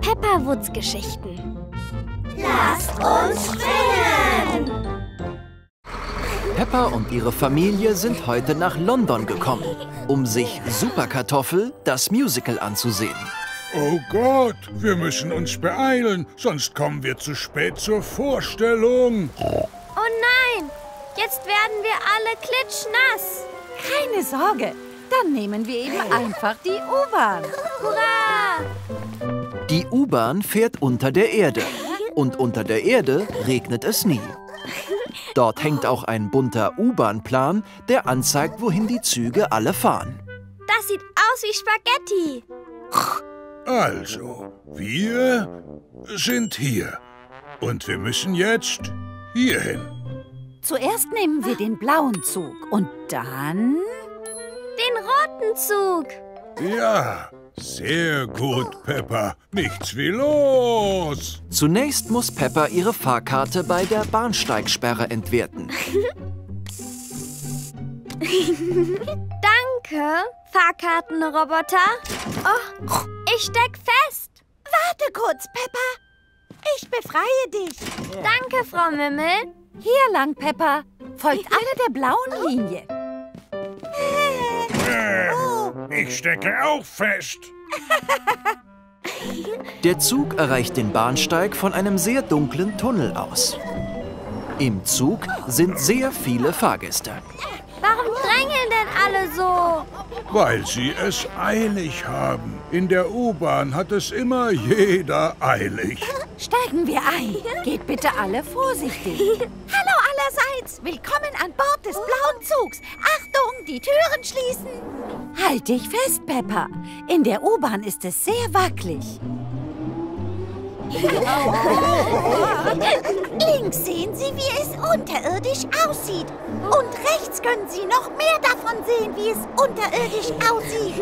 Pepperwoods-Geschichten. Lasst uns spinnen! Peppa und ihre Familie sind heute nach London gekommen, um sich Superkartoffel, das Musical, anzusehen. Oh Gott, wir müssen uns beeilen, sonst kommen wir zu spät zur Vorstellung. Oh nein, jetzt werden wir alle klitschnass. Keine Sorge, dann nehmen wir eben einfach die U-Bahn. Hurra! Die U-Bahn fährt unter der Erde und unter der Erde regnet es nie. Dort hängt auch ein bunter U-Bahn-Plan, der anzeigt, wohin die Züge alle fahren. Das sieht aus wie Spaghetti. Also, wir sind hier. Und wir müssen jetzt hierhin. Zuerst nehmen wir den blauen Zug und dann... Den roten Zug. Ja, sehr gut, Peppa. Nichts wie los. Zunächst muss Peppa ihre Fahrkarte bei der Bahnsteigsperre entwerten. Danke, Fahrkartenroboter. Oh, ich steck fest. Warte kurz, Peppa. Ich befreie dich. Danke, Frau Mimmel. Hier lang, Peppa. Folgt alle der blauen Linie. Ich stecke auch fest. Der Zug erreicht den Bahnsteig von einem sehr dunklen Tunnel aus. Im Zug sind sehr viele Fahrgäste. Warum drängeln denn alle so? Weil sie es eilig haben. In der U-Bahn hat es immer jeder eilig. Steigen wir ein. Geht bitte alle vorsichtig. Hallo allerseits. Willkommen an Bord des blauen Zugs. Achtung, die Türen schließen. Halt dich fest, Peppa. In der U-Bahn ist es sehr wackelig. Links sehen Sie, wie es unterirdisch aussieht. Und rechts können Sie noch mehr davon sehen, wie es unterirdisch aussieht.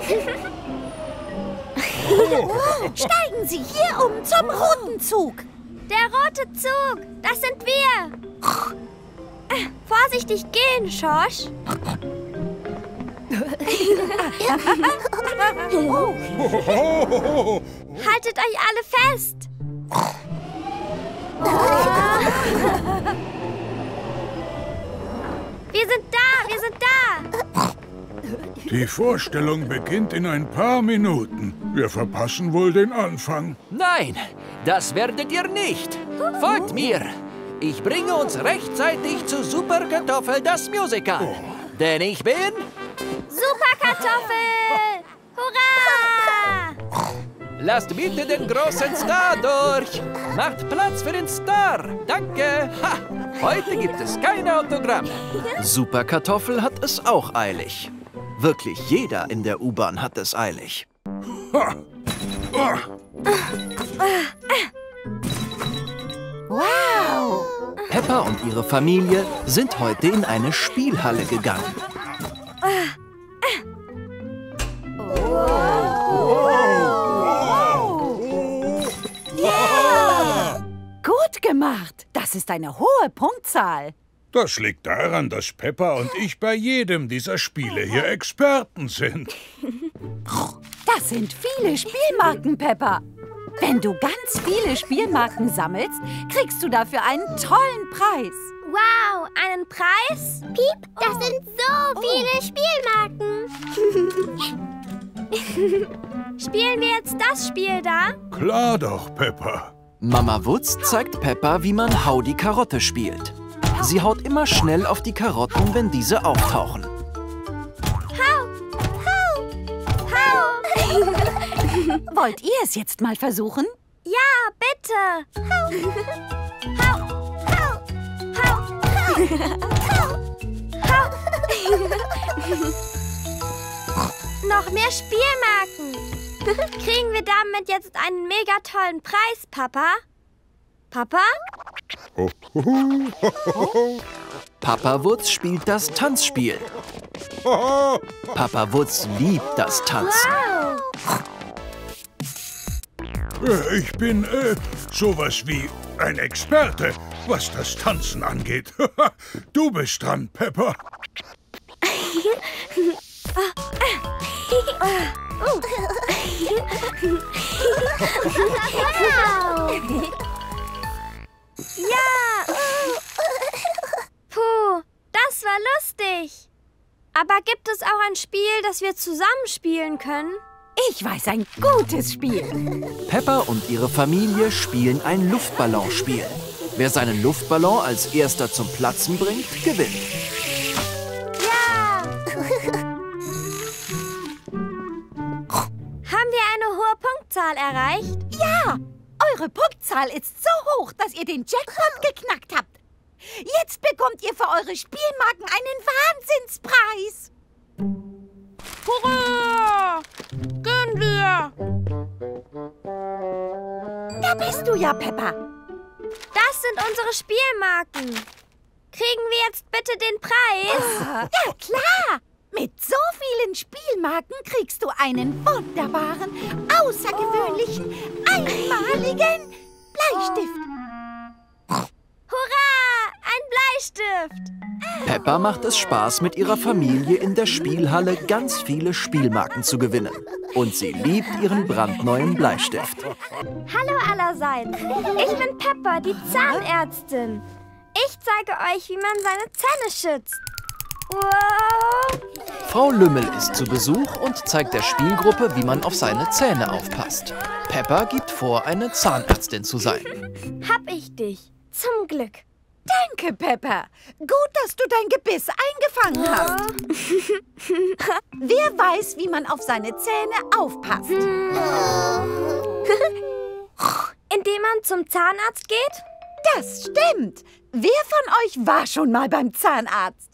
Steigen Sie hier um zum roten Zug. Der rote Zug, das sind wir. Vorsichtig gehen, Schorsch. Haltet euch alle fest. Wir sind da. Die Vorstellung beginnt in ein paar Minuten. Wir verpassen wohl den Anfang. Nein, das werdet ihr nicht. Folgt mir. Ich bringe uns rechtzeitig zu Superkartoffel, das Musical. Denn ich bin... Superkartoffel! Hurra! Lasst bitte den großen Star durch. Macht Platz für den Star. Danke. Ha, heute gibt es kein Autogramm. Superkartoffel hat es auch eilig. Wirklich jeder in der U-Bahn hat es eilig. Wow! Peppa und ihre Familie sind heute in eine Spielhalle gegangen. Gut gemacht. Das ist eine hohe Punktzahl. Das liegt daran, dass Peppa und ich bei jedem dieser Spiele hier Experten sind. Das sind viele Spielmarken, Peppa. Wenn du ganz viele Spielmarken sammelst, kriegst du dafür einen tollen Preis. Wow, einen Preis? Piep, das sind so viele Spielmarken. Spielen wir jetzt das Spiel da? Klar doch, Peppa. Mama Wutz zeigt Peppa, wie man Hau die Karotte spielt. Sie haut immer schnell auf die Karotten, wenn diese auftauchen. Hau! Hau! Hau! Wollt ihr es jetzt mal versuchen? Ja, bitte! Hau! Hau! Hau! Hau! Hau! Hau! Noch mehr Spielmarken! Kriegen wir damit jetzt einen mega tollen Preis, Papa? Papa? Papa Wutz spielt das Tanzspiel. Papa Wutz liebt das Tanzen. Wow! Ich bin sowas wie ein Experte, was das Tanzen angeht. Du bist dran, Peppa. Ja! Puh, das war lustig. Aber gibt es auch ein Spiel, das wir zusammen spielen können? Ich weiß ein gutes Spiel. Peppa und ihre Familie spielen ein Luftballonspiel. Wer seinen Luftballon als erster zum Platzen bringt, gewinnt. Ja! Haben wir eine hohe Punktzahl erreicht? Ja, eure Punktzahl ist so hoch, dass ihr den Jackpot geknackt habt. Jetzt bekommt ihr für eure Spielmarken einen Wahnsinnspreis. Hurra! Gehen wir! Da bist du ja, Peppa. Das sind unsere Spielmarken. Kriegen wir jetzt bitte den Preis? Ja, klar. Mit so vielen Spielmarken kriegst du einen wunderbaren, außergewöhnlichen, einmaligen Bleistift. Hurra! Ein Bleistift! Peppa macht es Spaß, mit ihrer Familie in der Spielhalle ganz viele Spielmarken zu gewinnen. Und sie liebt ihren brandneuen Bleistift. Hallo allerseits. Ich bin Peppa, die Zahnärztin. Ich zeige euch, wie man seine Zähne schützt. Wow! Frau Lümmel ist zu Besuch und zeigt der Spielgruppe, wie man auf seine Zähne aufpasst. Peppa gibt vor, eine Zahnärztin zu sein. Hab ich dich. Zum Glück. Danke, Peppa. Gut, dass du dein Gebiss eingefangen hast. Wer weiß, wie man auf seine Zähne aufpasst? Indem man zum Zahnarzt geht? Das stimmt. Wer von euch war schon mal beim Zahnarzt?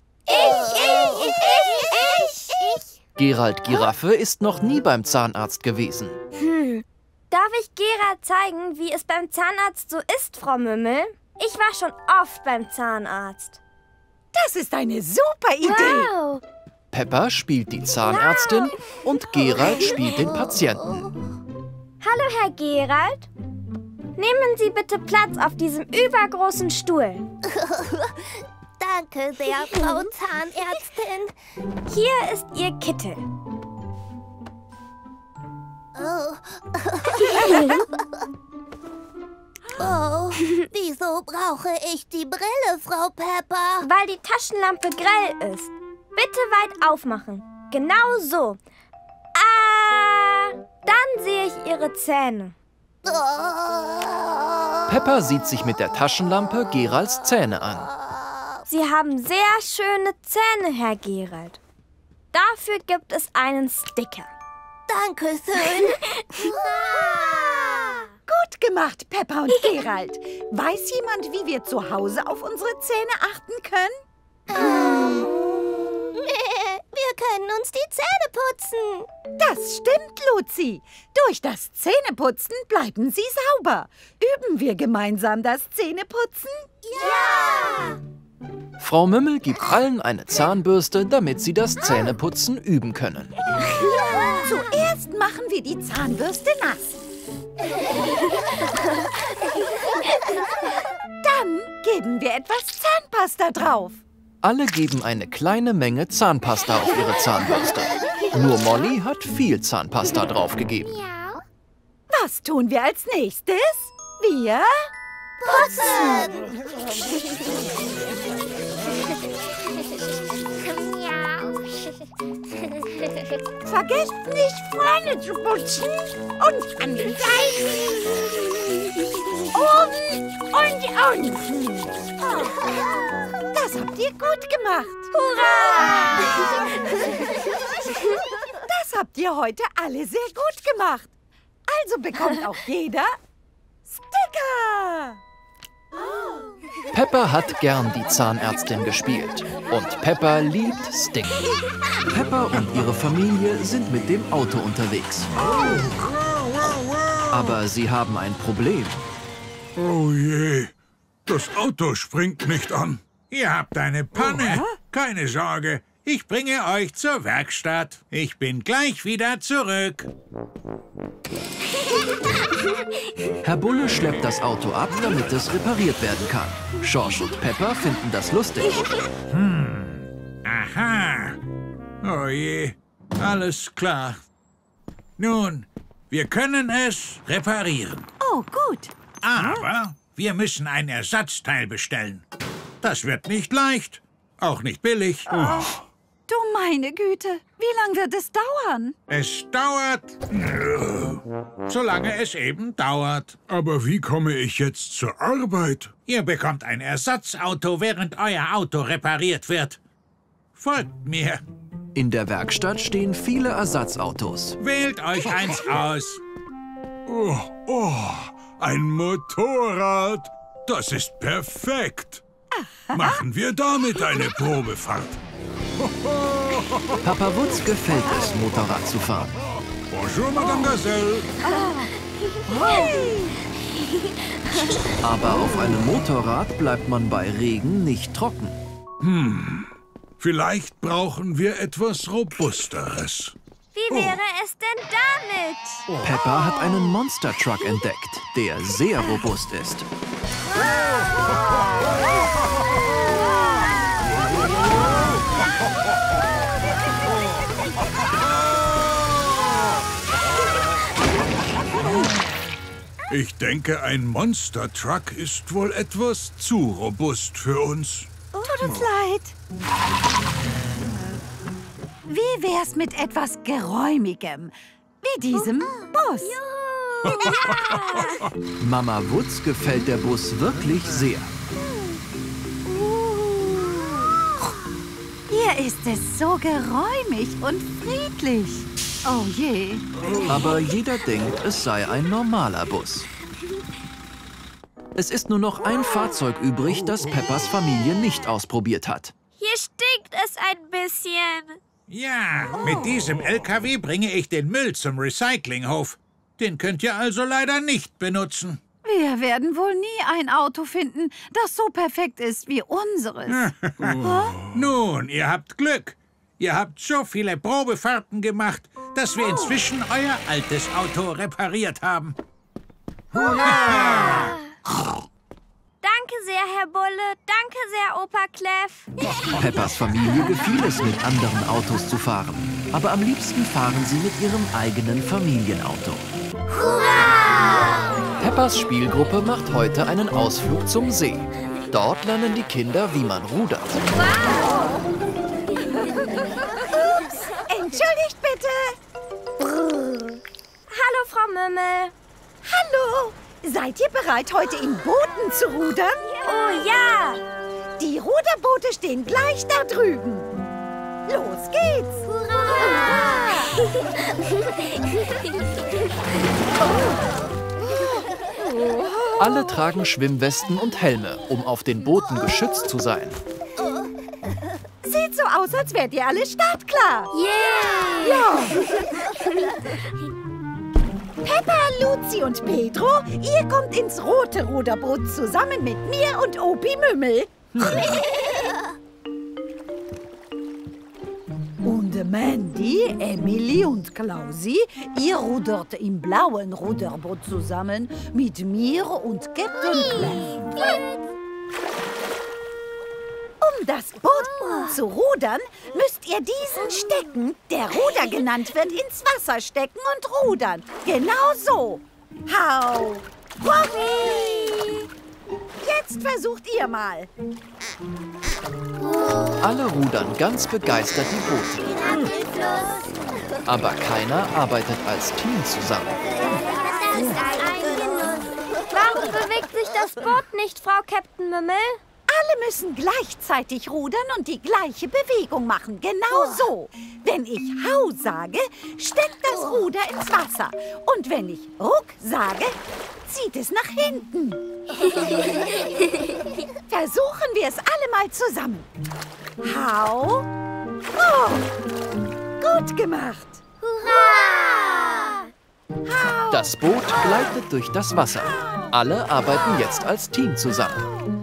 Ich. Gerald Giraffe ist noch nie beim Zahnarzt gewesen. Darf ich Gerald zeigen, wie es beim Zahnarzt so ist, Frau Mümmel? Ich war schon oft beim Zahnarzt. Das ist eine super Idee. Wow! Peppa spielt die Zahnärztin und Gerald spielt den Patienten. Hallo, Herr Gerald. Nehmen Sie bitte Platz auf diesem übergroßen Stuhl. Danke sehr, Frau Zahnärztin. Hier ist Ihr Kittel. Oh, wieso brauche ich die Brille, Frau Peppa? Weil die Taschenlampe grell ist. Bitte weit aufmachen. Genau so. Dann sehe ich Ihre Zähne. Peppa sieht sich mit der Taschenlampe Geralds Zähne an. Sie haben sehr schöne Zähne, Herr Gerald. Dafür gibt es einen Sticker. Dankeschön. Gut gemacht, Peppa und Gerald. Weiß jemand, wie wir zu Hause auf unsere Zähne achten können? Wir können uns die Zähne putzen. Das stimmt, Luzi. Durch das Zähneputzen bleiben sie sauber. Üben wir gemeinsam das Zähneputzen? Ja! Frau Mümmel gibt allen eine Zahnbürste, damit sie das Zähneputzen üben können. Zuerst machen wir die Zahnbürste nass. Dann geben wir etwas Zahnpasta drauf. Alle geben eine kleine Menge Zahnpasta auf ihre Zahnbürste. Nur Molly hat viel Zahnpasta draufgegeben. Was tun wir als nächstes? Wir Putzen! vergesst nicht, vorne zu putzen und an den Seiten. Oben und unten. Das habt ihr gut gemacht. Hurra! Das habt ihr heute alle sehr gut gemacht. Also bekommt auch jeder Sticker. Peppa hat gern die Zahnärztin gespielt. Und Peppa liebt Sticker. Peppa und ihre Familie sind mit dem Auto unterwegs. Aber sie haben ein Problem. Oh je, das Auto springt nicht an. Ihr habt eine Panne. Keine Sorge, ich bringe euch zur Werkstatt. Ich bin gleich wieder zurück. Herr Bulle schleppt das Auto ab, damit es repariert werden kann. Schorsch und Peppa finden das lustig. Aha. Oh je, alles klar. Nun, wir können es reparieren. Oh, gut. Aber wir müssen ein Ersatzteil bestellen. Das wird nicht leicht, auch nicht billig. Du meine Güte, wie lange wird es dauern? Es dauert, solange es eben dauert. Aber wie komme ich jetzt zur Arbeit? Ihr bekommt ein Ersatzauto, während euer Auto repariert wird. Folgt mir. In der Werkstatt stehen viele Ersatzautos. Wählt euch eins aus. Ein Motorrad. Das ist perfekt. Machen wir damit eine Probefahrt. Papa Wutz gefällt es, Motorrad zu fahren. Bonjour, Madame Gazelle. Aber auf einem Motorrad bleibt man bei Regen nicht trocken. Vielleicht brauchen wir etwas Robusteres. Wie wäre es denn damit? Peppa hat einen Monster Truck entdeckt, der sehr robust ist. Ich denke, ein Monster Truck ist wohl etwas zu robust für uns. Tut uns leid. Wie wär's mit etwas Geräumigem? Wie diesem Bus. Mama Wutz gefällt der Bus wirklich sehr. Hier ist es so geräumig und friedlich. Oh je. Aber jeder denkt, es sei ein normaler Bus. Es ist nur noch ein Fahrzeug übrig, das Peppas Familie nicht ausprobiert hat. Hier stinkt es ein bisschen. Ja, mit diesem LKW bringe ich den Müll zum Recyclinghof. Den könnt ihr also leider nicht benutzen. Wir werden wohl nie ein Auto finden, das so perfekt ist wie unseres. Nun, ihr habt Glück. Ihr habt so viele Probefahrten gemacht, dass wir inzwischen euer altes Auto repariert haben. Danke sehr, Herr Bulle. Danke sehr, Opa Clef. Peppas Familie gefiel es, mit anderen Autos zu fahren. Aber am liebsten fahren sie mit ihrem eigenen Familienauto. Peppas Spielgruppe macht heute einen Ausflug zum See. Dort lernen die Kinder, wie man rudert. Entschuldigt bitte. Hallo, Frau Mümmel. Hallo. Seid ihr bereit, heute in Booten zu rudern? Oh ja. Die Ruderboote stehen gleich da drüben. Los geht's. Alle tragen Schwimmwesten und Helme, um auf den Booten geschützt zu sein. Sieht so aus, als wärt ihr alle startklar. Yeah. Ja. Peppa, Luzi und Pedro, ihr kommt ins rote Ruderboot zusammen mit mir und Opi Mümmel. Und Mandy, Emily und Klausi, ihr rudert im blauen Ruderboot zusammen mit mir und Captain Clef. Um das Boot zu rudern, müsst ihr diesen Stecken, der Ruder genannt wird, ins Wasser stecken und rudern. Genau so. Hau! Woppi! Jetzt versucht ihr mal. Alle rudern ganz begeistert die Boote. Aber keiner arbeitet als Team zusammen. Warum bewegt sich das Boot nicht, Frau Captain Mümmel? Alle müssen gleichzeitig rudern und die gleiche Bewegung machen. Genau so. Wenn ich Hau sage, steckt das Ruder ins Wasser. Und wenn ich Ruck sage, zieht es nach hinten. Versuchen wir es alle mal zusammen. Hau. Oh. Gut gemacht. Hurra! Hau. Das Boot gleitet durch das Wasser. Alle arbeiten jetzt als Team zusammen.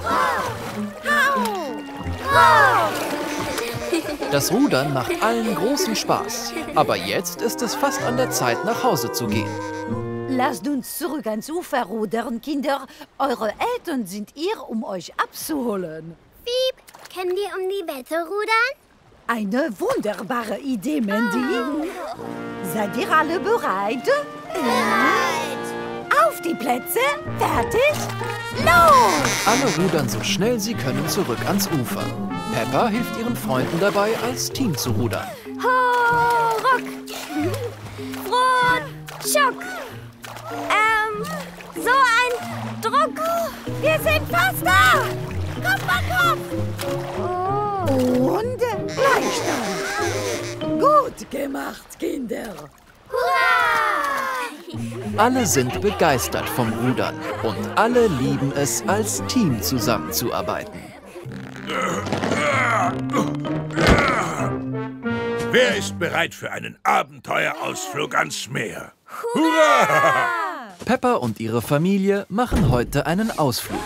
Das Rudern macht allen großen Spaß. Aber jetzt ist es fast an der Zeit, nach Hause zu gehen. Lasst uns zurück ans Ufer rudern, Kinder. Eure Eltern sind hier, um euch abzuholen. Piep, können wir um die Wette rudern? Eine wunderbare Idee, Mandy. Seid ihr alle bereit? Bereit! Auf die Plätze, fertig, los! Alle rudern so schnell sie können zurück ans Ufer. Peppa hilft ihren Freunden dabei, als Team zu rudern. Ho, ruck. Brot, schuck. So ein Druck. Wir sind fast da! Kopf an Kopf! Oh. Und Gleichstand. Gut gemacht, Kinder. Hurra! Alle sind begeistert vom Rudern und alle lieben es, als Team zusammenzuarbeiten. Wer ist bereit für einen Abenteuerausflug ans Meer? Hurra! Peppa und ihre Familie machen heute einen Ausflug.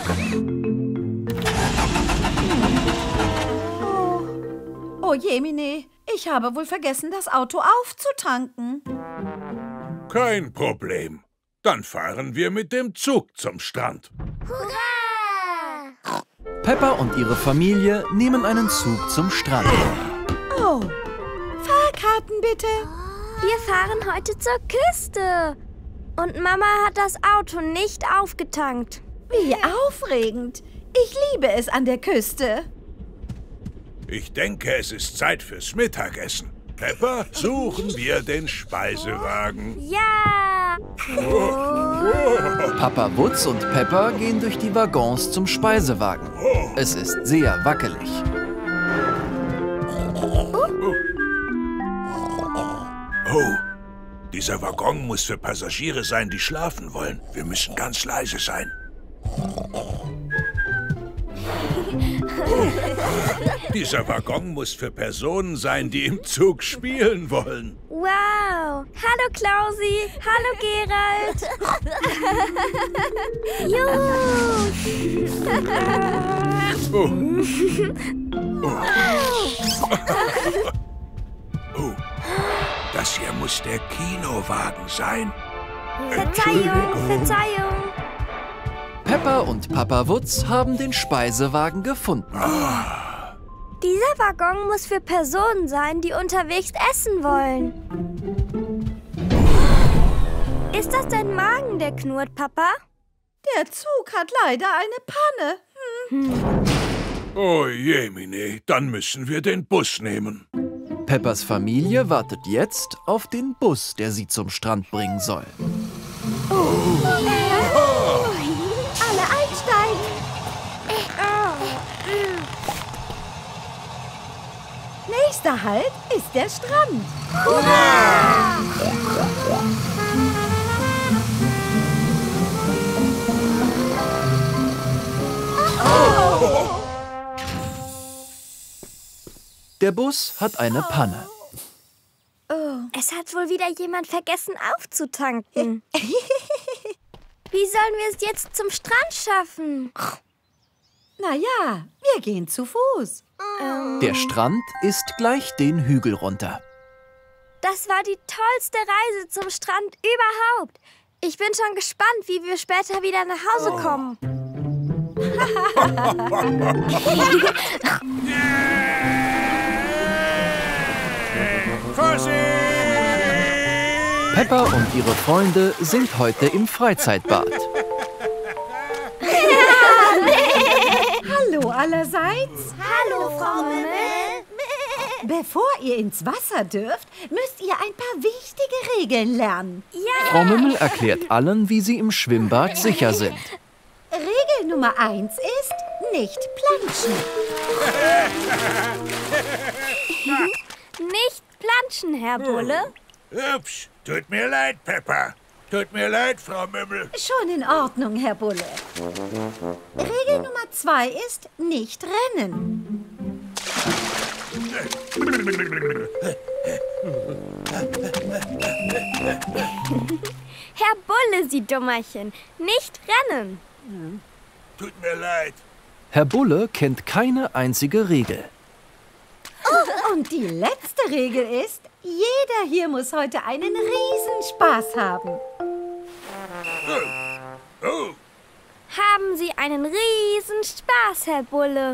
Oh Jemine, ich habe wohl vergessen, das Auto aufzutanken. Kein Problem. Dann fahren wir mit dem Zug zum Strand. Hurra! Peppa und ihre Familie nehmen einen Zug zum Strand. Oh, Fahrkarten bitte. Wir fahren heute zur Küste. Und Mama hat das Auto nicht aufgetankt. Wie aufregend. Ich liebe es an der Küste. Ich denke, es ist Zeit fürs Mittagessen. Peppa, suchen wir den Speisewagen. Ja! Papa Wutz und Peppa gehen durch die Waggons zum Speisewagen. Es ist sehr wackelig. Oh, dieser Waggon muss für Passagiere sein, die schlafen wollen. Wir müssen ganz leise sein. Dieser Waggon muss für Personen sein, die im Zug spielen wollen. Wow! Hallo Klausi! Hallo Gerald! Oh, das hier muss der Kinowagen sein. Verzeihung, Verzeihung! Peppa und Papa Wutz haben den Speisewagen gefunden. Dieser Waggon muss für Personen sein, die unterwegs essen wollen. Ist das dein Magen, der knurrt, Papa? Der Zug hat leider eine Panne. Oh jemine, dann müssen wir den Bus nehmen. Peppas Familie wartet jetzt auf den Bus, der sie zum Strand bringen soll. Alle einsteigen. Nächster Halt ist der Strand. Der Bus hat eine Panne. Es hat wohl wieder jemand vergessen aufzutanken. Wie sollen wir es jetzt zum Strand schaffen? Na ja, wir gehen zu Fuß. Der Strand ist gleich den Hügel runter. Das war die tollste Reise zum Strand überhaupt. Ich bin schon gespannt, wie wir später wieder nach Hause kommen. Peppa und ihre Freunde sind heute im Freizeitbad. Hallo allerseits. Hallo, Frau Mimmel. Bevor ihr ins Wasser dürft, müsst ihr ein paar wichtige Regeln lernen. Frau Mimmel erklärt allen, wie sie im Schwimmbad sicher sind. Regel Nummer 1 ist, nicht planschen. Nicht planschen, Herr Bulle. Ups, tut mir leid, Peppa. Tut mir leid, Frau Mimmel. Schon in Ordnung, Herr Bulle. Regel Nummer 2 ist, nicht rennen. Herr Bulle, Sie Dummerchen. Nicht rennen. Tut mir leid. Herr Bulle kennt keine einzige Regel. Und die letzte Regel ist, jeder hier muss heute einen Riesenspaß haben. Oh, Haben Sie einen riesen Spaß, Herr Bulle.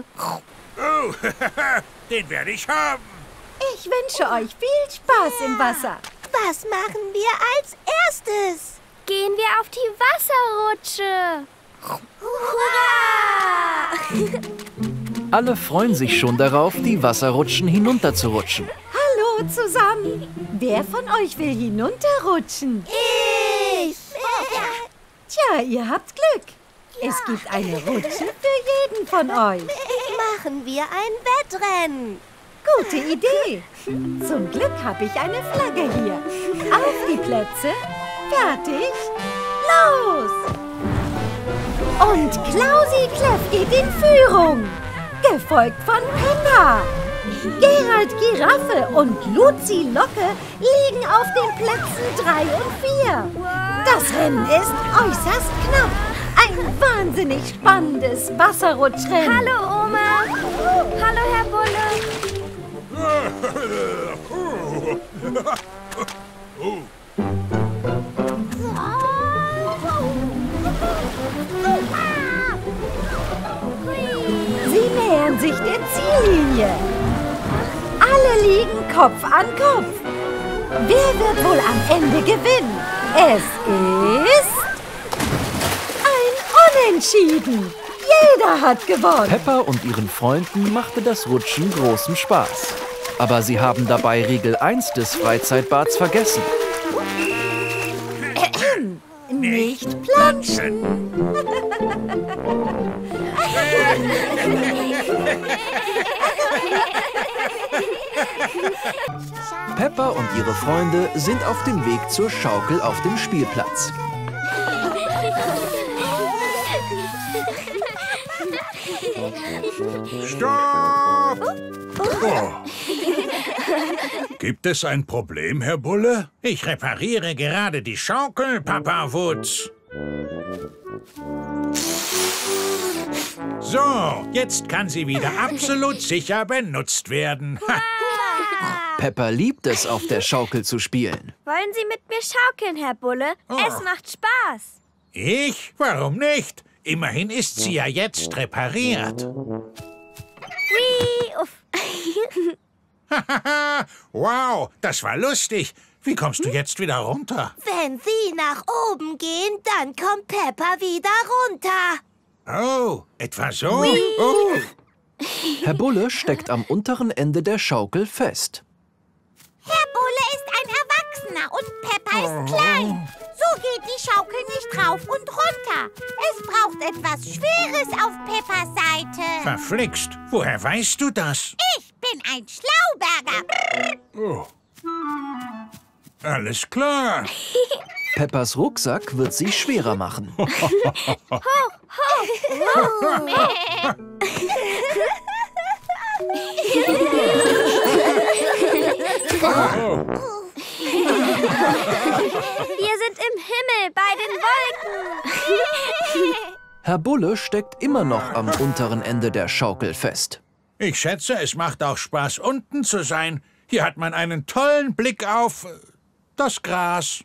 oh, den werde ich haben. Ich wünsche euch viel Spaß im Wasser. Was machen wir als erstes? Gehen wir auf die Wasserrutsche. Hurra! Alle freuen sich schon darauf, die Wasserrutschen hinunterzurutschen. Hallo zusammen. Wer von euch will hinunterrutschen? Ich! Tja, ihr habt Glück. Es gibt eine Rutsche für jeden von euch. Machen wir ein Wettrennen. Gute Idee. Zum Glück habe ich eine Flagge hier. Auf die Plätze. Fertig. Los! Und Klausi Kläff geht in Führung. Gefolgt von Peppa. Gerald Giraffe und Luzi Locke liegen auf den Plätzen 3 und 4. Das Rennen ist äußerst knapp. Ein wahnsinnig spannendes Wasserrutschrennen. Hallo, Oma. Hallo, Herr Bulle. Sie nähern sich der Ziellinie. Alle liegen Kopf an Kopf. Wer wird wohl am Ende gewinnen? Es ist ein Unentschieden. Jeder hat gewonnen. Peppa und ihren Freunden machte das Rutschen großen Spaß. Aber sie haben dabei Regel 1 des Freizeitbads vergessen. Nicht planschen. Peppa und ihre Freunde sind auf dem Weg zur Schaukel auf dem Spielplatz. Stopp! Oh. Gibt es ein Problem, Herr Bulle? Ich repariere gerade die Schaukel, Papa Wutz. So, jetzt kann sie wieder absolut sicher benutzt werden. Ha. Peppa liebt es, auf der Schaukel zu spielen. Wollen Sie mit mir schaukeln, Herr Bulle? Oh. Es macht Spaß. Ich? Warum nicht? Immerhin ist sie ja jetzt repariert. Hui, uff. Wow, das war lustig. Wie kommst du jetzt wieder runter? Wenn Sie nach oben gehen, dann kommt Peppa wieder runter. Oh, etwa so? Oh. Herr Bulle steckt am unteren Ende der Schaukel fest. Herr Bulle ist ein Erwachsener und Peppa ist klein. So geht die Schaukel nicht rauf und runter. Es braucht etwas Schweres auf Peppas Seite. Verflixt, woher weißt du das? Ich bin ein Schlauberger. Oh. Alles klar. Peppas Rucksack wird sie schwerer machen. Wir sind im Himmel bei den Wolken. Herr Bulle steckt immer noch am unteren Ende der Schaukel fest. Ich schätze, es macht auch Spaß, unten zu sein. Hier hat man einen tollen Blick auf das Gras.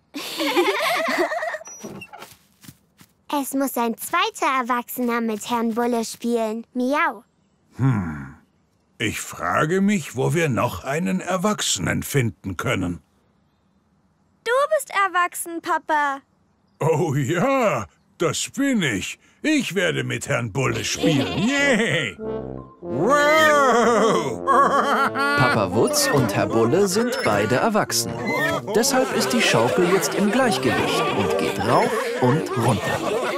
Es muss ein zweiter Erwachsener mit Herrn Bulle spielen. Miau. Ich frage mich, wo wir noch einen Erwachsenen finden können. Du bist erwachsen, Papa. Oh ja, das bin ich. Ich werde mit Herrn Bulle spielen. Yay! Wow! Papa Wutz und Herr Bulle sind beide erwachsen. Deshalb ist die Schaukel jetzt im Gleichgewicht und geht rauf und runter.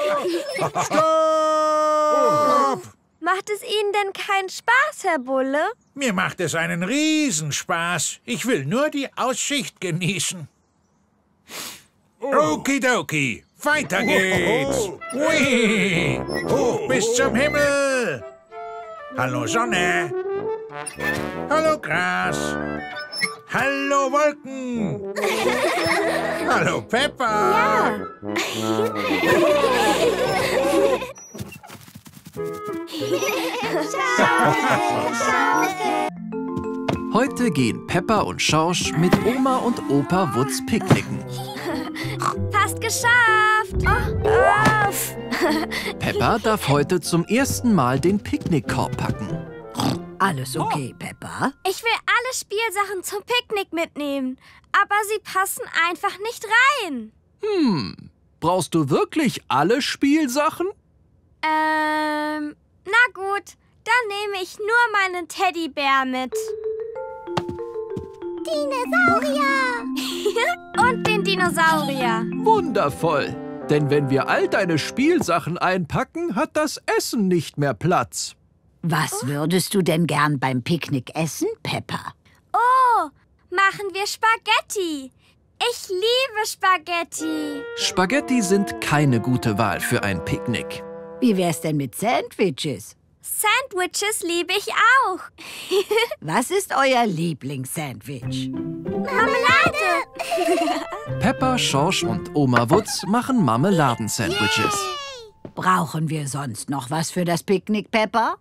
Stopp! Macht es Ihnen denn keinen Spaß, Herr Bulle? Mir macht es einen Riesenspaß. Ich will nur die Aussicht genießen. Okidoki, weiter geht's. Hui, hoch bis zum Himmel. Hallo Sonne. Hallo Gras. Hallo Wolken. Hallo Peppa. Heute gehen Peppa und Schorsch mit Oma und Opa Wutz picknicken. Fast geschafft. Oh, auf. Peppa darf heute zum ersten Mal den Picknickkorb packen. Alles okay, Peppa? Ich will alle Spielsachen zum Picknick mitnehmen, aber sie passen einfach nicht rein. Brauchst du wirklich alle Spielsachen? Na gut, dann nehme ich nur meinen Teddybär mit. Dinosaurier! Und den Dinosaurier. Wundervoll. Denn wenn wir all deine Spielsachen einpacken, hat das Essen nicht mehr Platz. Was würdest du denn gern beim Picknick essen, Peppa? Oh, machen wir Spaghetti. Ich liebe Spaghetti. Spaghetti sind keine gute Wahl für ein Picknick. Wie wär's denn mit Sandwiches? Sandwiches liebe ich auch. Was ist euer Lieblingssandwich? Marmelade. Peppa, Schorsch und Oma Wutz machen Marmeladensandwiches. Brauchen wir sonst noch was für das Picknick, Peppa?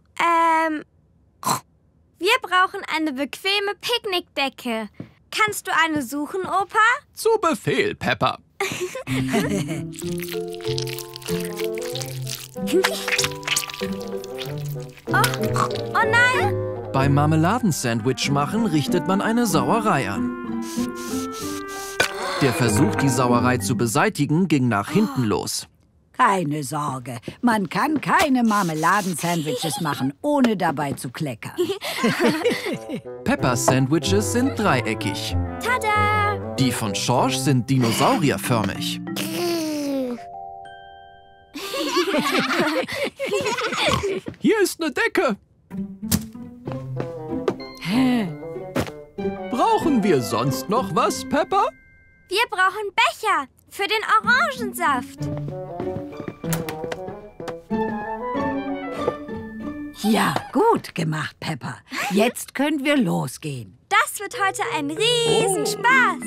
Wir brauchen eine bequeme Picknickdecke. Kannst du eine suchen, Opa? Zu Befehl, Peppa. Oh nein! Beim Marmeladensandwich machen richtet man eine Sauerei an. Der Versuch, die Sauerei zu beseitigen, ging nach hinten los. Keine Sorge, man kann keine Marmeladensandwiches machen, ohne dabei zu kleckern. Peppas Sandwiches sind dreieckig. Tada! Die von Schorsch sind dinosaurierförmig. Hier ist eine Decke. Brauchen wir sonst noch was, Peppa? Wir brauchen Becher für den Orangensaft. Ja, gut gemacht, Peppa. Jetzt können wir losgehen. Das wird heute ein Riesenspaß.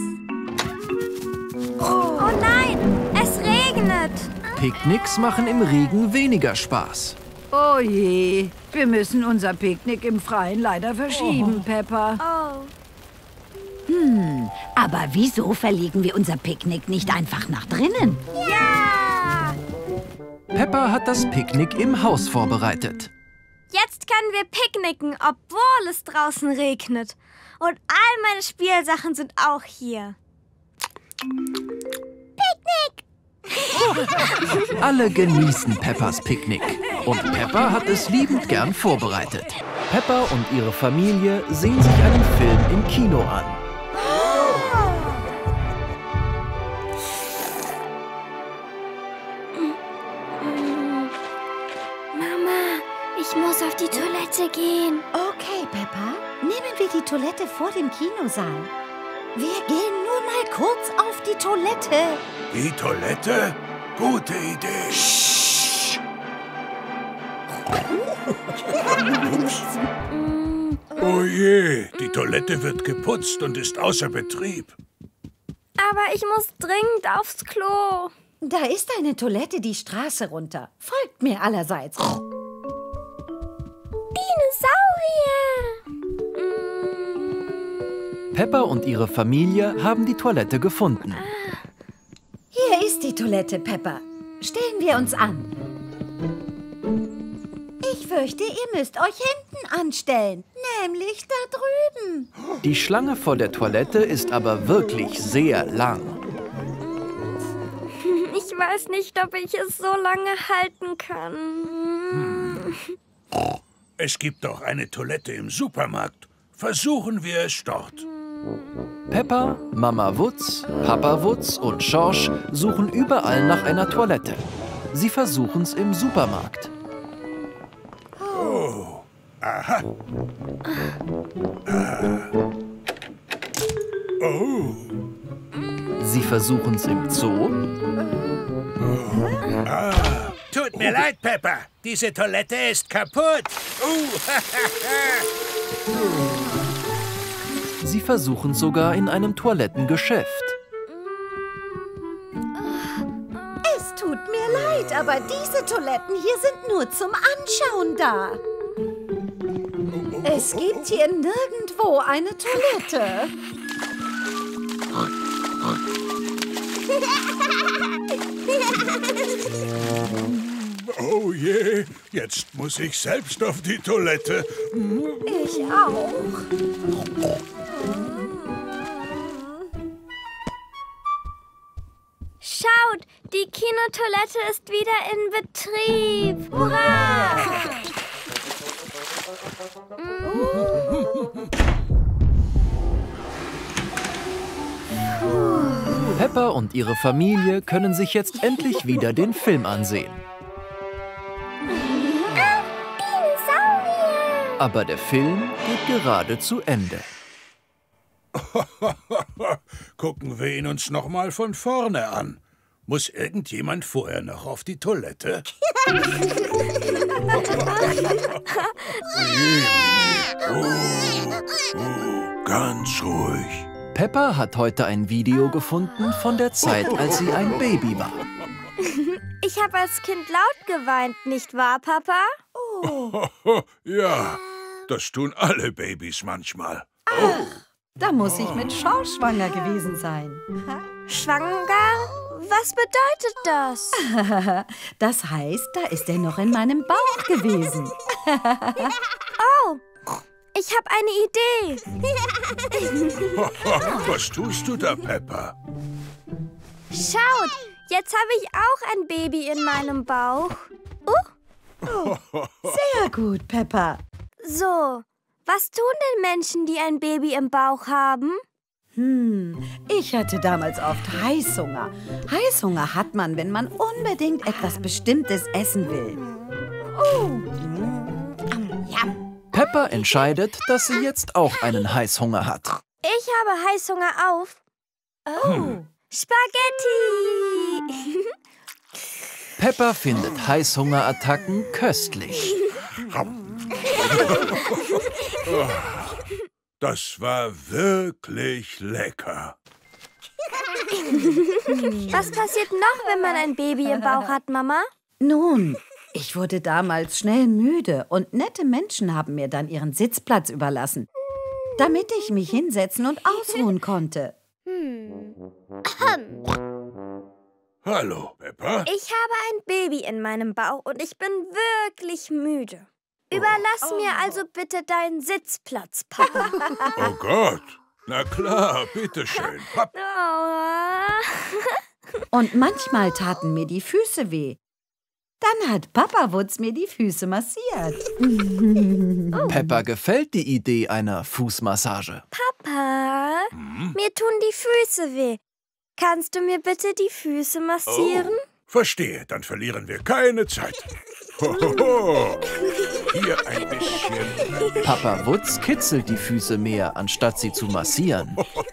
Oh nein, es regnet. Picknicks machen im Regen weniger Spaß. Oh je, wir müssen unser Picknick im Freien leider verschieben, Peppa. Oh. Aber wieso verlegen wir unser Picknick nicht einfach nach drinnen? Ja! Peppa hat das Picknick im Haus vorbereitet. Jetzt können wir picknicken, obwohl es draußen regnet. Und all meine Spielsachen sind auch hier. Alle genießen Peppas Picknick. Und Peppa hat es liebend gern vorbereitet. Peppa und ihre Familie sehen sich einen Film im Kino an. Mama, ich muss auf die Toilette gehen. Okay, Peppa, nehmen wir die Toilette vor dem Kinosaal. Wir gehen nur mal kurz auf die Toilette. Die Toilette? Gute Idee. Oh je, die Toilette wird geputzt und ist außer Betrieb. Aber ich muss dringend aufs Klo. Da ist eine Toilette die Straße runter. Folgt mir allerseits. Dinosaurier! Peppa und ihre Familie haben die Toilette gefunden. Hier ist die Toilette, Peppa. Stellen wir uns an. Ich fürchte, ihr müsst euch hinten anstellen. Nämlich da drüben. Die Schlange vor der Toilette ist aber wirklich sehr lang. Ich weiß nicht, ob ich es so lange halten kann. Es gibt doch eine Toilette im Supermarkt. Versuchen wir es dort. Peppa, Mama Wutz, Papa Wutz und Schorsch suchen überall nach einer Toilette. Sie versuchen's im Supermarkt. Oh, aha. Oh, Sie versuchen's im Zoo. tut mir leid, Peppa. Diese Toilette ist kaputt. Sie versuchen's sogar in einem Toilettengeschäft. Es tut mir leid, aber diese Toiletten hier sind nur zum Anschauen da. Es gibt hier nirgendwo eine Toilette. Oh je, nee, jetzt muss ich selbst auf die Toilette. Ich auch. Schaut, die Kinotoilette ist wieder in Betrieb. Hurra! Peppa und ihre Familie können sich jetzt endlich wieder den Film ansehen. Dinosaurier! Aber der Film geht gerade zu Ende. Gucken wir ihn uns noch mal von vorne an. Muss irgendjemand vorher noch auf die Toilette? Ganz ruhig. Peppa hat heute ein Video gefunden von der Zeit, als sie ein Baby war. Ich habe als Kind laut geweint, nicht wahr, Papa? Ja, das tun alle Babys manchmal. Da muss ich mit Shaw schwanger gewesen sein. Schwanger? Was bedeutet das? Das heißt, da ist er noch in meinem Bauch gewesen. Oh, ich habe eine Idee. Was tust du da, Peppa? Schaut, jetzt habe ich auch ein Baby in meinem Bauch. Sehr gut, Peppa. So, was tun denn Menschen, die ein Baby im Bauch haben? Ich hatte damals oft Heißhunger. Heißhunger hat man, wenn man unbedingt etwas Bestimmtes essen will. Peppa entscheidet, dass sie jetzt auch einen Heißhunger hat. Ich habe Heißhunger auf Spaghetti. Peppa findet Heißhungerattacken köstlich. Das war wirklich lecker. Was passiert noch, wenn man ein Baby im Bauch hat, Mama? Nun, ich wurde damals schnell müde und nette Menschen haben mir dann ihren Sitzplatz überlassen, damit ich mich hinsetzen und ausruhen konnte. Hallo, Peppa. Ich habe ein Baby in meinem Bauch und ich bin wirklich müde. Überlass mir also bitte deinen Sitzplatz, Papa. Oh Gott. Na klar, bitteschön. Hopp. Und manchmal taten mir die Füße weh. Dann hat Papa Wutz mir die Füße massiert. Peppa gefällt die Idee einer Fußmassage. Papa, mir tun die Füße weh. Kannst du mir bitte die Füße massieren? Verstehe, dann verlieren wir keine Zeit. Hohoho. Hier ein bisschen. Papa Wutz kitzelt die Füße mehr, anstatt sie zu massieren.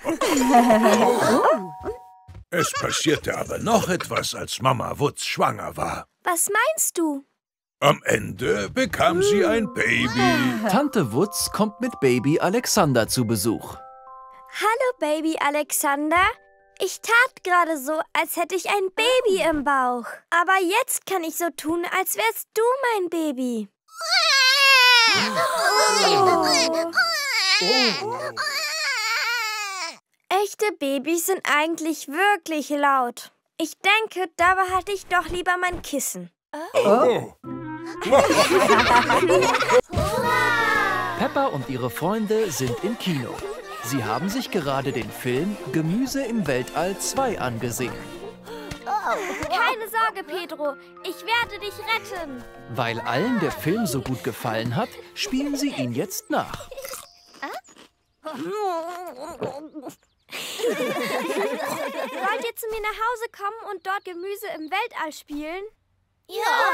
Es passierte aber noch etwas, als Mama Wutz schwanger war. Was meinst du? Am Ende bekam sie ein Baby. Tante Wutz kommt mit Baby Alexander zu Besuch. Hallo, Baby Alexander. Ich tat gerade so, als hätte ich ein Baby im Bauch. Aber jetzt kann ich so tun, als wärst du mein Baby. Echte Babys sind eigentlich wirklich laut. Ich denke, da behalte ich doch lieber mein Kissen. Peppa und ihre Freunde sind im Kino. Sie haben sich gerade den Film Gemüse im Weltall 2 angesehen. Keine Sorge, Pedro. Ich werde dich retten. Weil allen der Film so gut gefallen hat, spielen sie ihn jetzt nach. Wollt ihr zu mir nach Hause kommen und dort Gemüse im Weltall spielen? Ja,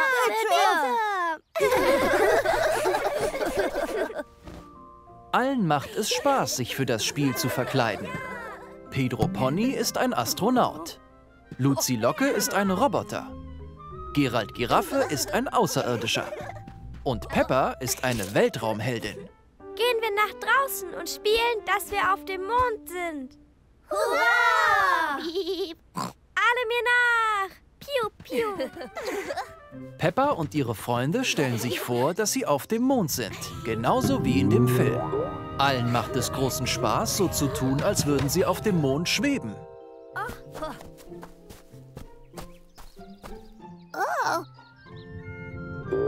bitte. Allen macht es Spaß, sich für das Spiel zu verkleiden. Pedro Pony ist ein Astronaut. Luzi Locke ist ein Roboter. Gerald Giraffe ist ein Außerirdischer. Und Peppa ist eine Weltraumheldin. Gehen wir nach draußen und spielen, dass wir auf dem Mond sind. Hurra! Alle mir nach! Piu, piu. Peppa und ihre Freunde stellen sich vor, dass sie auf dem Mond sind. Genauso wie in dem Film. Allen macht es großen Spaß, so zu tun, als würden sie auf dem Mond schweben.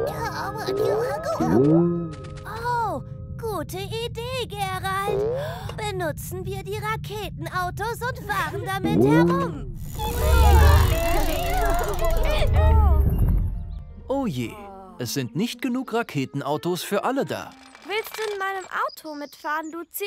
Oh, gute Idee, Gerald. Benutzen wir die Raketenautos und fahren damit herum. Oh je, es sind nicht genug Raketenautos für alle da. Willst du in meinem Auto mitfahren, Luzi?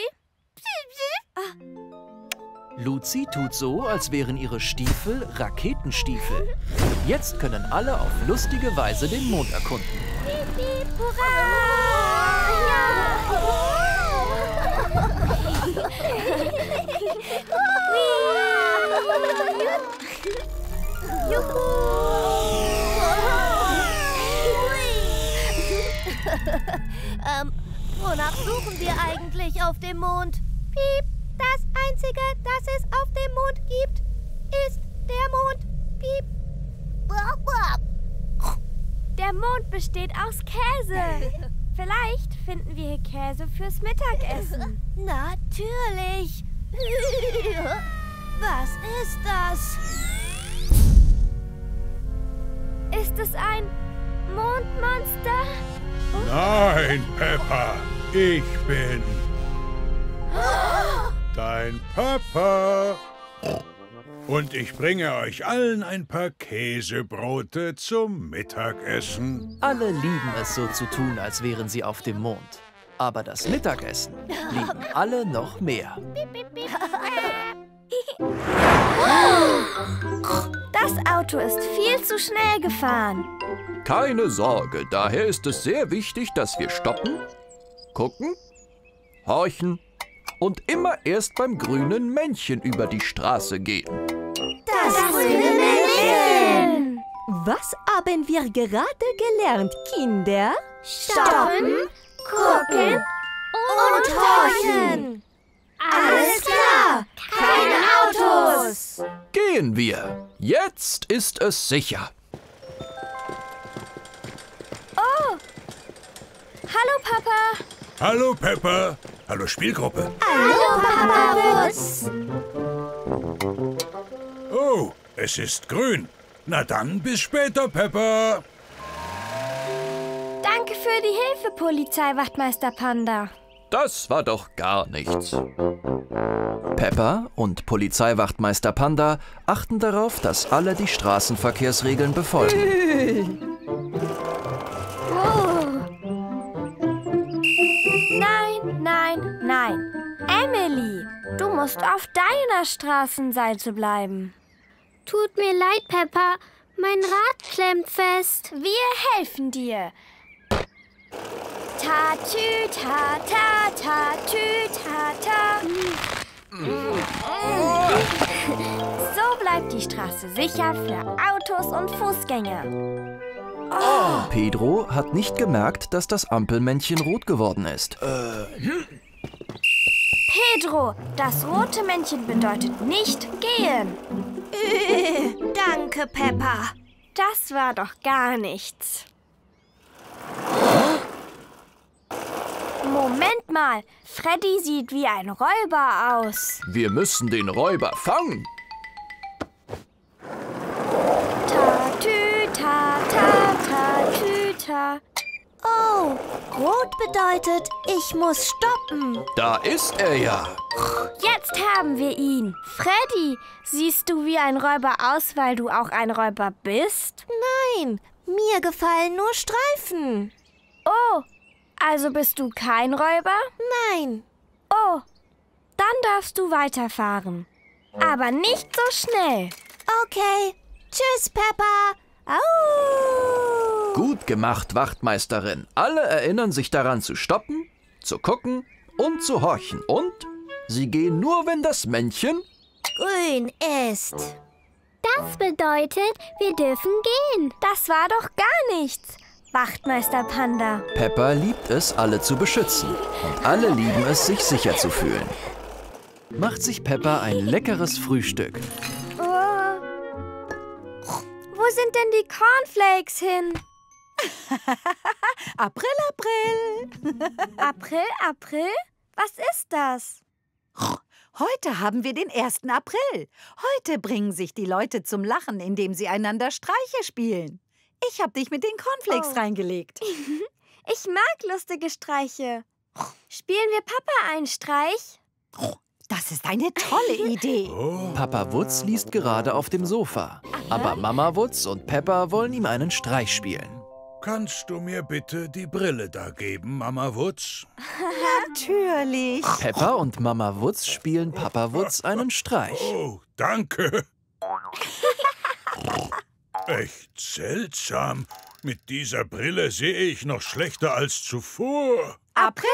Luzi tut so, als wären ihre Stiefel Raketenstiefel. Jetzt können alle auf lustige Weise den Mond erkunden. Piep, piep, hurra! Wonach suchen wir eigentlich auf dem Mond? Piep, das Einzige, das es auf dem Mond gibt, ist der Mond. Piep. Der Mond besteht aus Käse. Vielleicht finden wir hier Käse fürs Mittagessen. Natürlich. Was ist das? Ist es ein Mondmonster? Nein, Peppa, ich bin dein Papa. Und ich bringe euch allen ein paar Käsebrote zum Mittagessen. Alle lieben es so zu tun, als wären sie auf dem Mond. Aber das Mittagessen lieben alle noch mehr. Das Auto ist viel zu schnell gefahren. Keine Sorge, daher ist es sehr wichtig, dass wir stoppen, gucken, horchen und immer erst beim grünen Männchen über die Straße gehen. Das grüne Männchen! Was haben wir gerade gelernt, Kinder? Stoppen, gucken und horchen. Alles klar, keine Autos. Gehen wir. Jetzt ist es sicher. Oh, hallo Papa. Hallo, Peppa. Hallo, Spielgruppe. Hallo Papa Wutz. Oh, es ist grün. Na dann, bis später, Peppa. Danke für die Hilfe, Polizeiwachtmeister Panda. Das war doch gar nichts. Peppa und Polizeiwachtmeister Panda achten darauf, dass alle die Straßenverkehrsregeln befolgen. Nein, nein, nein. Emily, du musst auf deiner Straßenseite bleiben. Tut mir leid, Peppa. Mein Rad klemmt fest. Wir helfen dir. Ta-tü, ta-ta, ta-tü, ta-ta. So bleibt die Straße sicher für Autos und Fußgänger. Pedro hat nicht gemerkt, dass das Ampelmännchen rot geworden ist. Pedro, das rote Männchen bedeutet nicht gehen. Danke, Peppa. Das war doch gar nichts. Moment mal, Freddy sieht wie ein Räuber aus. Wir müssen den Räuber fangen. Ta-tü, ta-ta, ta-tü, ta. Oh, rot bedeutet, ich muss stoppen. Da ist er ja. Jetzt haben wir ihn. Freddy, siehst du wie ein Räuber aus, weil du auch ein Räuber bist? Nein, mir gefallen nur Streifen. Oh, also bist du kein Räuber? Nein. Oh, dann darfst du weiterfahren. Aber nicht so schnell. Okay. Tschüss, Peppa. Au! Gut gemacht, Wachtmeisterin. Alle erinnern sich daran zu stoppen, zu gucken und zu horchen. Und sie gehen nur, wenn das Männchen Grün ist. Das bedeutet, wir dürfen gehen. Das war doch gar nichts, Wachtmeister Panda. Peppa liebt es, alle zu beschützen. Und alle lieben es, sich sicher zu fühlen. Macht sich Peppa ein leckeres Frühstück. Oh. Wo sind denn die Cornflakes hin? April, April. April, April? Was ist das? Heute haben wir den 1. April. Heute bringen sich die Leute zum Lachen, indem sie einander Streiche spielen. Ich habe dich mit den Cornflakes reingelegt. Ich mag lustige Streiche. Spielen wir Papa einen Streich? Das ist eine tolle Idee. Papa Wutz liest gerade auf dem Sofa. Aber Mama Wutz und Peppa wollen ihm einen Streich spielen. Kannst du mir bitte die Brille da geben, Mama Wutz? Natürlich. Peppa und Mama Wutz spielen Papa Wutz einen Streich. Oh, danke. Echt seltsam. Mit dieser Brille sehe ich noch schlechter als zuvor. April,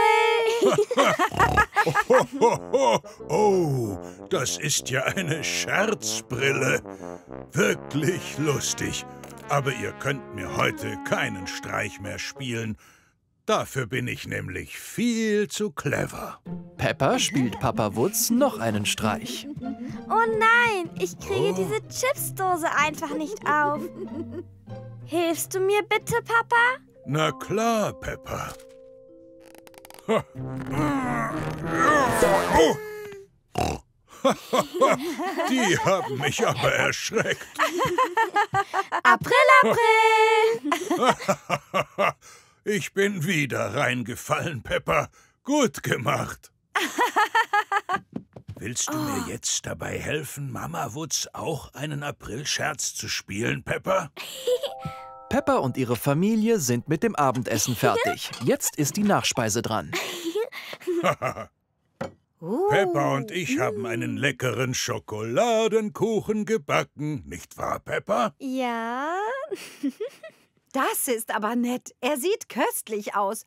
April. Oh, das ist ja eine Scherzbrille. Wirklich lustig. Aber ihr könnt mir heute keinen Streich mehr spielen. Dafür bin ich nämlich viel zu clever. Peppa spielt Papa Wutz noch einen Streich. Oh nein, ich kriege diese Chipsdose einfach nicht auf. Hilfst du mir bitte, Papa? Na klar, Peppa. Die haben mich aber erschreckt. April, April. Ich bin wieder reingefallen, Peppa. Gut gemacht. Willst du mir jetzt dabei helfen, Mama Wutz auch einen Aprilscherz zu spielen, Peppa? Peppa und ihre Familie sind mit dem Abendessen fertig. Jetzt ist die Nachspeise dran. Peppa und ich haben einen leckeren Schokoladenkuchen gebacken. Nicht wahr, Peppa? Ja. Das ist aber nett. Er sieht köstlich aus.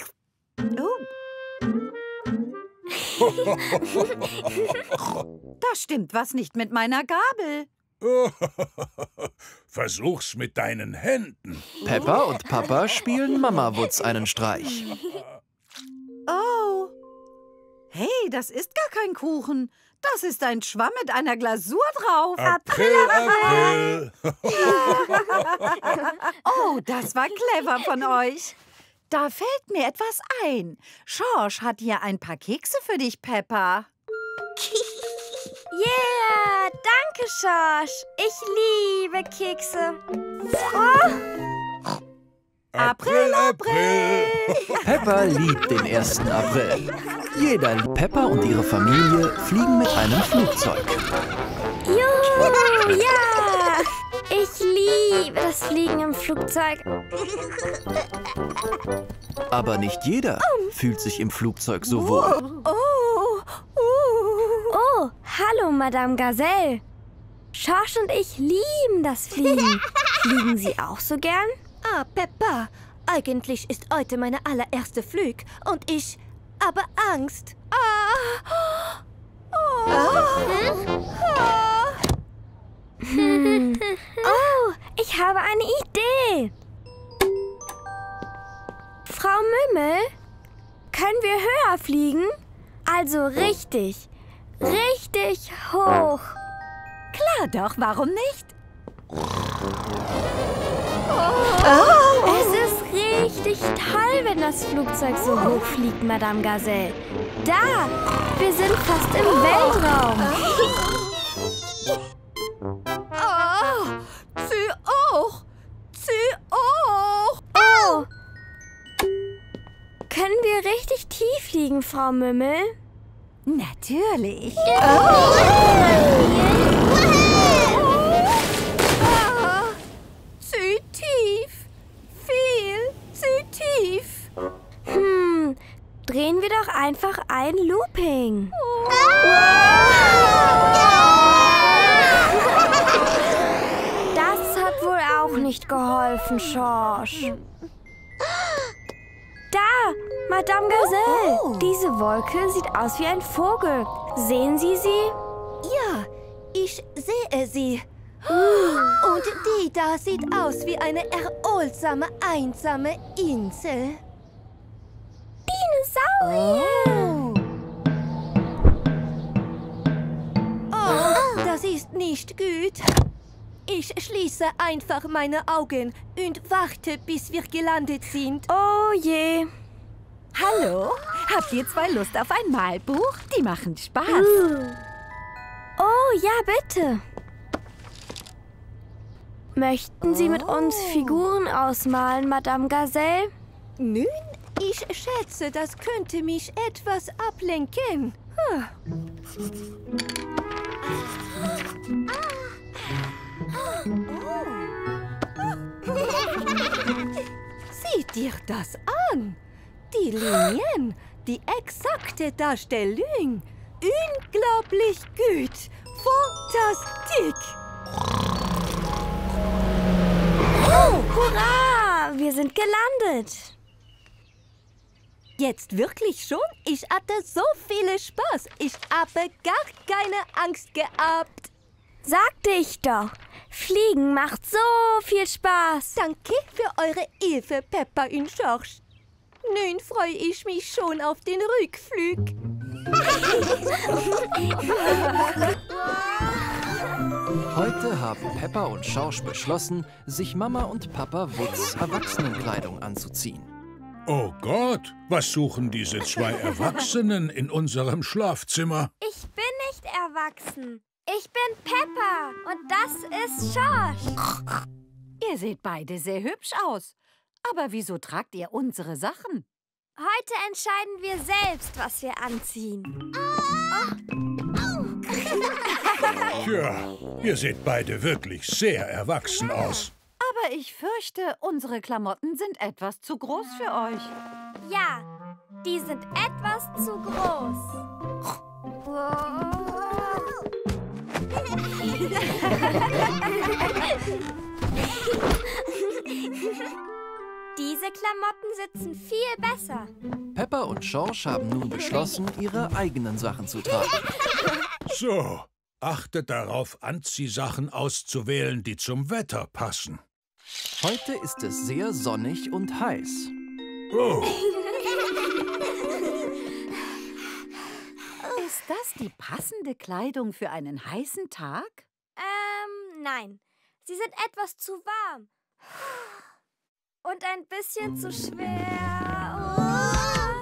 Da stimmt was nicht mit meiner Gabel. Versuch's mit deinen Händen. Peppa und Papa spielen Mama Wutz einen Streich. Oh. Hey, das ist gar kein Kuchen. Das ist ein Schwamm mit einer Glasur drauf. April, April. Oh, das war clever von euch. Da fällt mir etwas ein. Schorsch hat hier ein paar Kekse für dich, Peppa. Yeah, danke, Schorsch. Ich liebe Kekse. Oh. April, April. Peppa liebt den 1. April. Peppa und ihre Familie fliegen mit einem Flugzeug. Juhu, ja. Ich liebe das Fliegen im Flugzeug. Aber nicht jeder fühlt sich im Flugzeug so wohl. Oh, hallo, Madame Gazelle. Schorsch und ich lieben das Fliegen. Fliegen Sie auch so gern? Ah, Peppa, eigentlich ist heute meine allererste Flug und ich habe Angst. Oh, ich habe eine Idee. Frau Mümmel, können wir höher fliegen? Also richtig, richtig hoch. Klar doch, warum nicht? Es ist richtig toll, wenn das Flugzeug so hoch fliegt, Madame Gazelle. Da, wir sind fast im Weltraum. Sie auch! Oh! Können wir richtig tief fliegen, Frau Mümmel? Natürlich. Zu tief. Viel zu tief. Drehen wir doch einfach ein Looping. Das hat wohl auch nicht geholfen, Schorsch. Da, Madame Gazelle. Diese Wolke sieht aus wie ein Vogel. Sehen Sie sie? Ja, ich sehe sie. Und die da sieht aus wie eine erholsame, einsame Insel. Dinosaurier. Oh, das ist nicht gut. Ich schließe einfach meine Augen und warte, bis wir gelandet sind. Oh je. Hallo? Habt ihr zwei Lust auf ein Malbuch? Die machen Spaß. Oh ja, bitte. Möchten Sie mit uns Figuren ausmalen, Madame Gazelle? Nun, ich schätze, das könnte mich etwas ablenken. Sieh dir das an. Die Linien, die exakte Darstellung. Unglaublich gut. Fantastik. Oh, hurra! Wir sind gelandet. Jetzt wirklich schon? Ich hatte so viel Spaß. Ich habe gar keine Angst gehabt. Sagte ich doch. Fliegen macht so viel Spaß. Danke für eure Hilfe, Peppa und George. Nun freue ich mich schon auf den Rückflug. Heute haben Peppa und Schorsch beschlossen, sich Mama und Papa Wutz Erwachsenenkleidung anzuziehen. Oh Gott, was suchen diese zwei Erwachsenen in unserem Schlafzimmer? Ich bin nicht erwachsen. Ich bin Peppa und das ist Schorsch. Ihr seht beide sehr hübsch aus. Aber wieso tragt ihr unsere Sachen? Heute entscheiden wir selbst, was wir anziehen. Tja, ihr seht beide wirklich sehr erwachsen aus. Aber ich fürchte, unsere Klamotten sind etwas zu groß für euch. Ja, die sind etwas zu groß. Diese Klamotten sitzen viel besser. Peppa und Schorsch haben nun beschlossen, ihre eigenen Sachen zu tragen. So, achtet darauf, Anziehsachen auszuwählen, die zum Wetter passen. Heute ist es sehr sonnig und heiß. Oh, Ist das die passende Kleidung für einen heißen Tag? Nein. Sie sind etwas zu warm. Und ein bisschen zu schwer.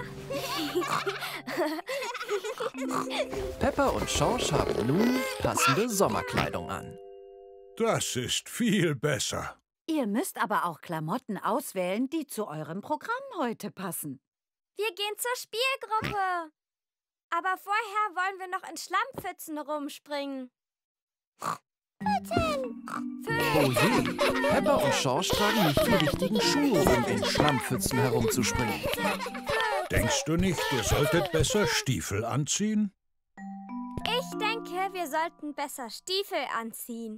Peppa und Schorsch haben nun passende Sommerkleidung an. das ist viel besser. Ihr müsst aber auch Klamotten auswählen, die zu eurem Programm heute passen. Wir gehen zur Spielgruppe. Aber vorher wollen wir noch in Schlammpfützen rumspringen. Oh je, Peppa und Schorsch tragen nicht die richtigen Schuhe, um in Schlammpfützen herumzuspringen. Denkst du nicht, ihr solltet besser Stiefel anziehen? Ich denke, wir sollten besser Stiefel anziehen.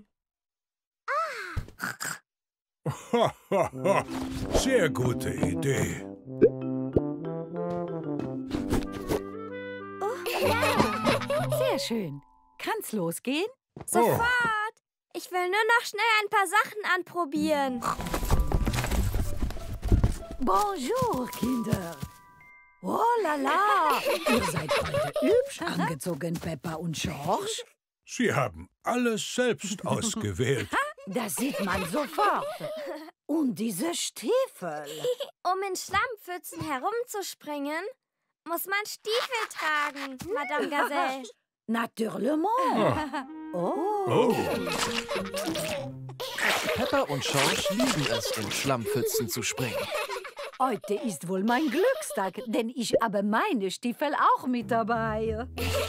Sehr gute Idee. Sehr schön. Kann's losgehen? Sofort! Ich will nur noch schnell ein paar Sachen anprobieren. Bonjour, Kinder. Oh la la. Ihr seid heute hübsch angezogen, Peppa und George. Sie haben alles selbst ausgewählt. Das sieht man sofort. Und diese Stiefel. Um in Schlammpfützen herumzuspringen, muss man Stiefel tragen, Madame Gazelle. Naturellement. Oh. Oh, Peppa und Schorsch lieben es, in Schlammpfützen zu springen. Heute ist wohl mein Glückstag, denn ich habe meine Stiefel auch mit dabei.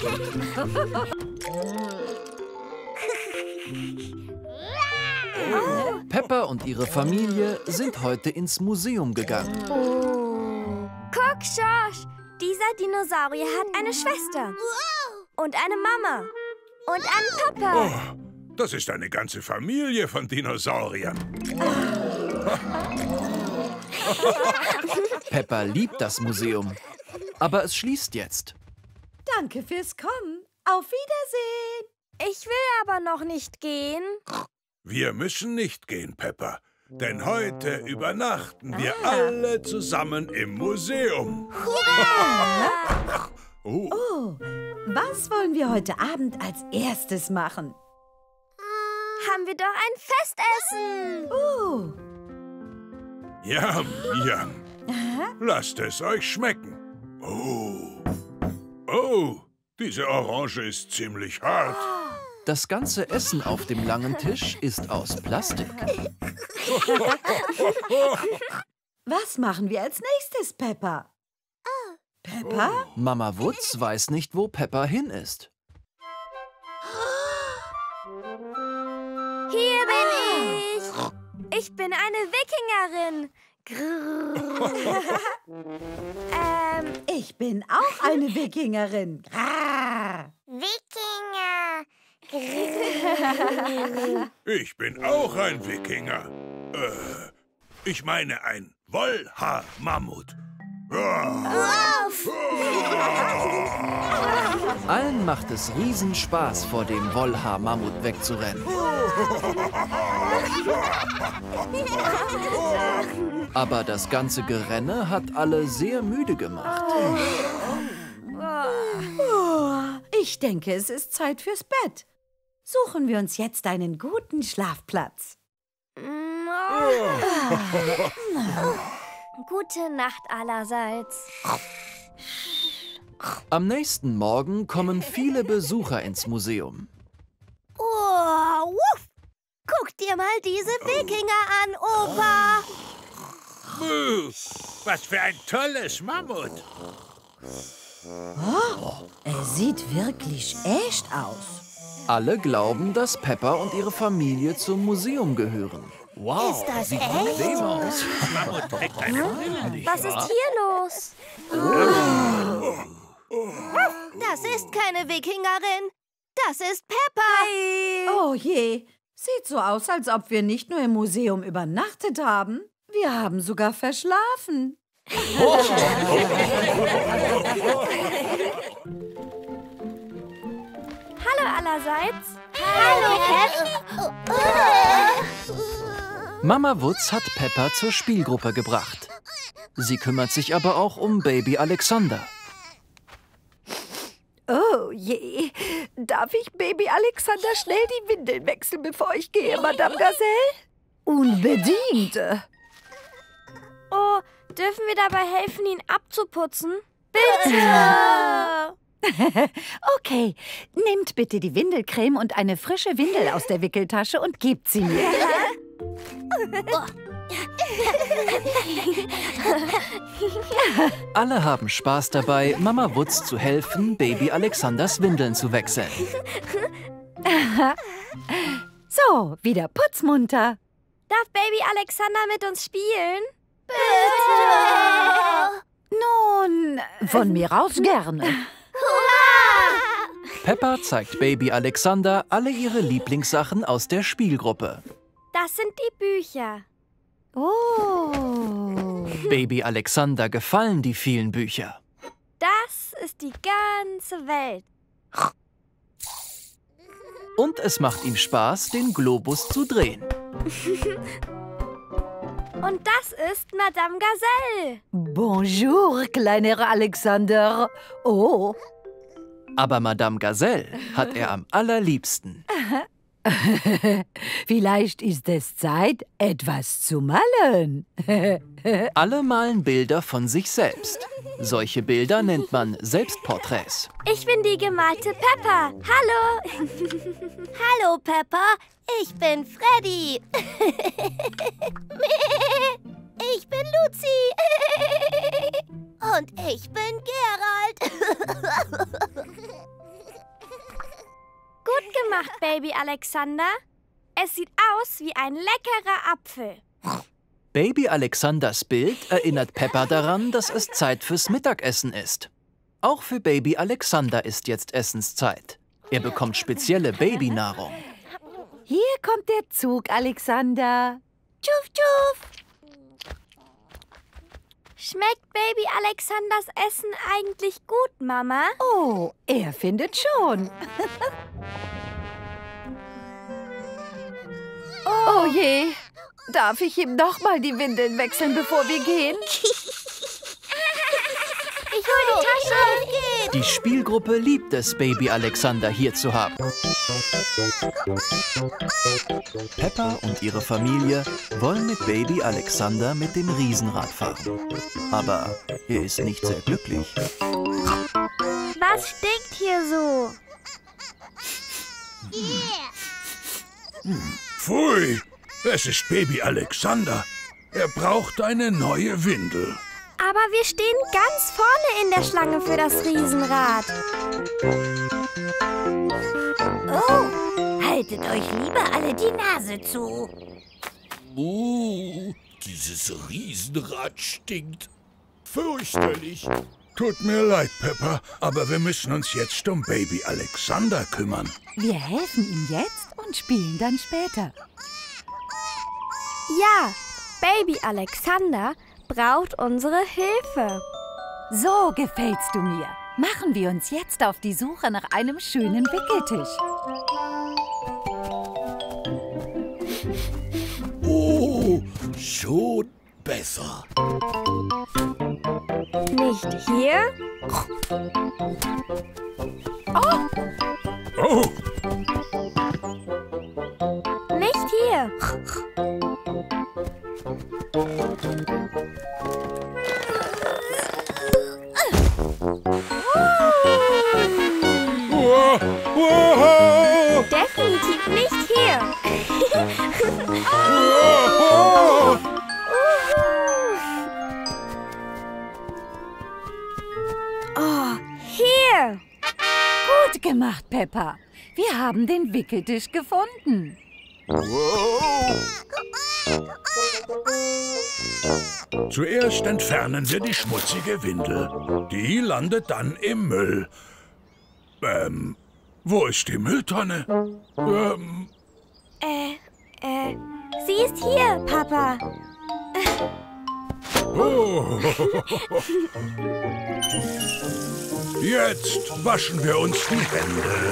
Peppa und ihre Familie sind heute ins Museum gegangen. Guck, Schorsch, dieser Dinosaurier hat eine Schwester. Und eine Mama. Und einen Papa. oh, das ist eine ganze Familie von Dinosauriern. Peppa liebt das Museum, aber es schließt jetzt. Danke fürs Kommen. Auf Wiedersehen. Ich will aber noch nicht gehen. Wir müssen nicht gehen, Peppa, denn heute übernachten wir alle zusammen im Museum. Oh, Oh, was wollen wir heute Abend als erstes machen? Haben wir doch ein Festessen. yum, yum. Lasst es euch schmecken. Oh, oh, diese Orange ist ziemlich hart. Das ganze Essen auf dem langen Tisch ist aus Plastik. Was machen wir als nächstes, Peppa? Peppa? Mama Wutz weiß nicht, wo Peppa hin ist. Hier bin ich. Ich bin eine Wikingerin. Ich bin auch eine Wikingerin. Wikinger. Ich bin auch ein Wikinger. Ich meine ein Wollhaar-Mammut. Allen macht es Riesenspaß, vor dem Wollhaar-Mammut wegzurennen. Aber das ganze Gerenne hat alle sehr müde gemacht. Ich denke, es ist Zeit fürs Bett. Suchen wir uns jetzt einen guten Schlafplatz. Gute Nacht allerseits. Am nächsten Morgen kommen viele Besucher ins Museum. Oh, wuff. Guck dir mal diese Wikinger an, Opa. Was für ein tolles Mammut. Er sieht wirklich echt aus. Alle glauben, dass Peppa und ihre Familie zum Museum gehören. Wow, Ist das sieht echt? bequem aus. Mammut trägt eine Brille, nicht Was ist hier los? Das ist keine Wikingerin. Das ist Peppa. Oh je, sieht so aus, als ob wir nicht nur im Museum übernachtet haben. Wir haben sogar verschlafen. Hallo allerseits. Hallo, Mama Wutz hat Peppa zur Spielgruppe gebracht. Sie kümmert sich aber auch um Baby Alexander. Oh je, darf ich Baby Alexander schnell die Windeln wechseln, bevor ich gehe, Madame Gazelle? Unbedingt. Oh, dürfen wir dabei helfen, ihn abzuputzen? Okay, nehmt bitte die Windelcreme und eine frische Windel aus der Wickeltasche und gebt sie mir. Alle haben Spaß dabei, Mama Wutz zu helfen, Baby Alexanders Windeln zu wechseln. So, wieder putzmunter. Darf Baby Alexander mit uns spielen? Nun, von mir aus gerne. Peppa zeigt Baby Alexander alle ihre Lieblingssachen aus der Spielgruppe. Das sind die Bücher. Oh. Baby Alexander gefallen die vielen Bücher. Das ist die ganze Welt. Und es macht ihm Spaß, den Globus zu drehen. Und das ist Madame Gazelle. Bonjour, kleiner Alexander. Oh. Aber Madame Gazelle hat er am allerliebsten. Vielleicht ist es Zeit, etwas zu malen. Alle malen Bilder von sich selbst. Solche Bilder nennt man Selbstporträts. Ich bin die gemalte Peppa. Hallo. Hallo, Peppa. Ich bin Freddy. Ich bin Luzi. Und ich bin Gerald. Gut gemacht, Baby Alexander. Es sieht aus wie ein leckerer Apfel. Baby Alexanders Bild erinnert Peppa daran, dass es Zeit fürs Mittagessen ist. Auch für Baby Alexander ist jetzt Essenszeit. Er bekommt spezielle Babynahrung. Hier kommt der Zug, Alexander. Tschuf, tschuf. Schmeckt Baby Alexanders Essen eigentlich gut, Mama? Oh, er findet schon. Oh je, darf ich ihm noch mal die Windeln wechseln, bevor wir gehen? Ich hol die Tasche. Die Spielgruppe liebt es, Baby Alexander hier zu haben. Peppa und ihre Familie wollen mit Baby Alexander mit dem Riesenrad fahren. Aber er ist nicht sehr glücklich. Was stinkt hier so? Pfui, es ist Baby Alexander. Er braucht eine neue Windel. Aber wir stehen ganz vorne in der Schlange für das Riesenrad. Oh, haltet euch lieber alle die Nase zu. Dieses Riesenrad stinkt. Fürchterlich. Tut mir leid, Peppa, aber wir müssen uns jetzt um Baby Alexander kümmern. Wir helfen ihm jetzt und spielen dann später. Ja, Baby Alexander braucht unsere Hilfe. So gefällst du mir. Machen wir uns jetzt auf die Suche nach einem schönen Wickeltisch. Oh, schon besser. Nicht hier. Oh, Nicht hier. wow. Definitiv nicht hier. Oh, hier. Gut gemacht, Peppa. Wir haben den Wickeltisch gefunden. Zuerst entfernen wir die schmutzige Windel. Die landet dann im Müll. Wo ist die Mülltonne? Sie ist hier, Papa. Oh. Jetzt waschen wir uns die Hände.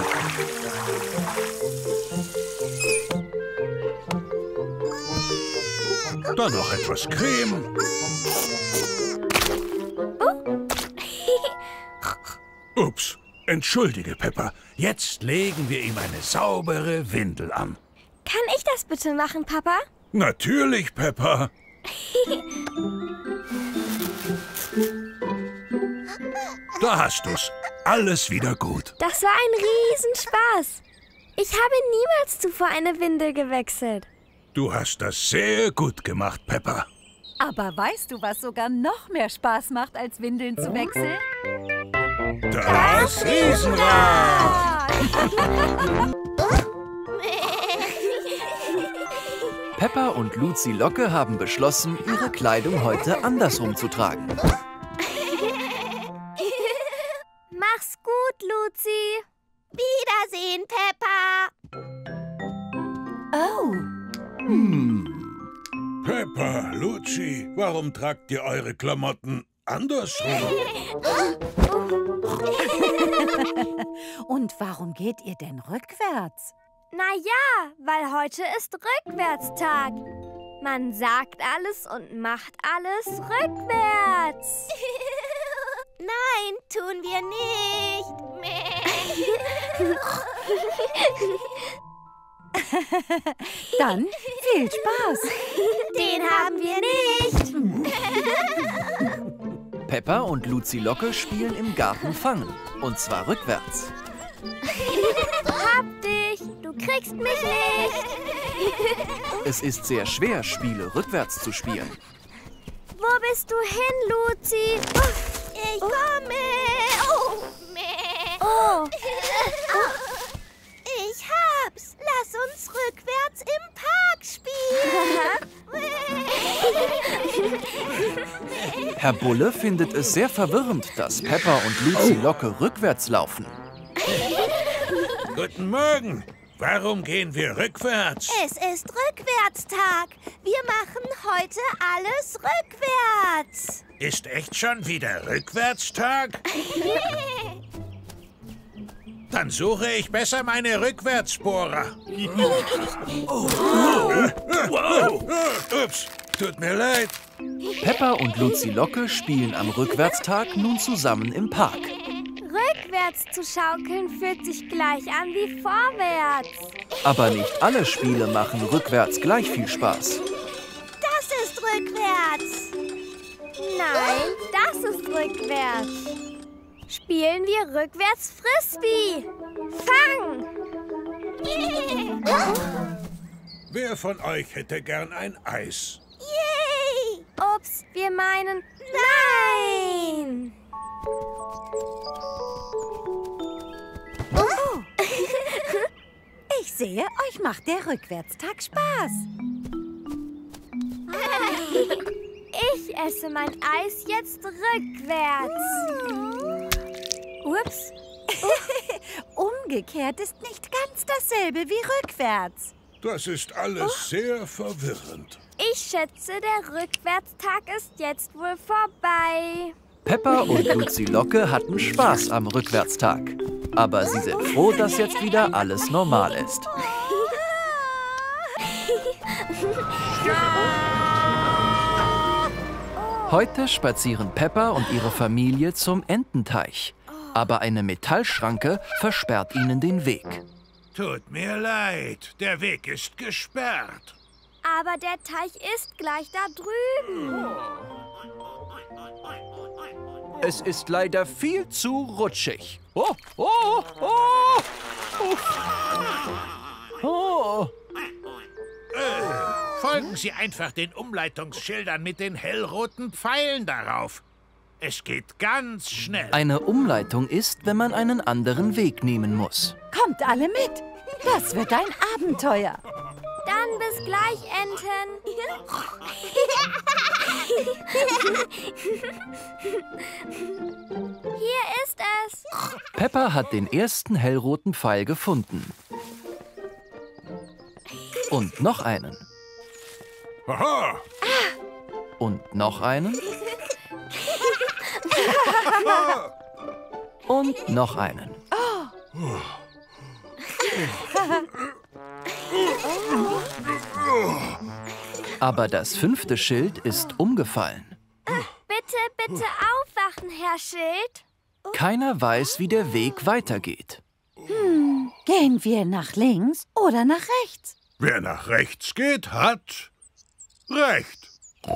Dann noch etwas Creme. Ups, entschuldige, Peppa. Jetzt legen wir ihm eine saubere Windel an. Kann ich das bitte machen, Papa? Natürlich, Peppa. Da hast du's. Alles wieder gut. Das war ein Riesenspaß. Ich habe niemals zuvor eine Windel gewechselt. Du hast das sehr gut gemacht, Peppa. Aber weißt du, was sogar noch mehr Spaß macht, als Windeln zu wechseln? Das Riesenrad! Peppa und Luzi Locke haben beschlossen, ihre Kleidung heute andersrum zu tragen. Mach's gut, Luzi. Wiedersehen, Peppa. Oh, Peppa, Luzi, warum tragt ihr eure Klamotten andersrum? und warum geht ihr denn rückwärts? Na ja, weil heute ist Rückwärtstag. Man sagt alles und macht alles rückwärts. Nein, tun wir nicht. Dann viel Spaß. Den haben wir nicht. Peppa und Luzi Locke spielen im Garten Fangen. Und zwar rückwärts. Hab dich, du kriegst mich nicht. Es ist sehr schwer, Spiele rückwärts zu spielen. Wo bist du hin, Luzi? Ich komme. Oh, Ich hab's. Lass uns rückwärts im Park spielen. Herr Bulle findet es sehr verwirrend, dass Peppa und Luzi Locke rückwärts laufen. Guten Morgen. Warum gehen wir rückwärts? Es ist Rückwärtstag. Wir machen heute alles rückwärts. Ist echt schon wieder Rückwärtstag? Dann suche ich besser meine Rückwärtsbohrer. Ups, tut mir leid. Peppa und Luzi Locke spielen am Rückwärtstag nun zusammen im Park. rückwärts zu schaukeln fühlt sich gleich an wie vorwärts. Aber nicht alle Spiele machen rückwärts gleich viel Spaß. Das ist rückwärts. Nein, das ist rückwärts. Spielen wir rückwärts Frisbee. Fang! Wer von euch hätte gern ein Eis? Yay! Ups, wir meinen nein! Oh. Ich sehe, euch macht der Rückwärtstag Spaß. Ich esse mein Eis jetzt rückwärts. Ups. Umgekehrt ist nicht ganz dasselbe wie rückwärts. Das ist alles sehr verwirrend. Ich schätze, der Rückwärtstag ist jetzt wohl vorbei. Peppa und Luzi Locke hatten Spaß am Rückwärtstag. Aber sie sind froh, dass jetzt wieder alles normal ist. Heute spazieren Peppa und ihre Familie zum Ententeich. Aber eine Metallschranke versperrt ihnen den Weg. Tut mir leid, der Weg ist gesperrt. Aber der Teich ist gleich da drüben. Es ist leider viel zu rutschig. Oh, oh, oh, oh. Oh. Folgen Sie einfach den Umleitungsschildern mit den hellroten Pfeilen darauf. Es geht ganz schnell. Eine Umleitung ist, wenn man einen anderen Weg nehmen muss. Kommt alle mit. Das wird ein Abenteuer. Dann bis gleich, Enten. Hier ist es. Peppa hat den ersten hellroten Pfeil gefunden. Und noch einen. Aha! Und noch einen. Und noch einen. Aber das 5. Schild ist umgefallen. Bitte, bitte aufwachen, Herr Schild. Keiner weiß, wie der Weg weitergeht. Gehen wir nach links oder nach rechts? Wer nach rechts geht, hat Recht.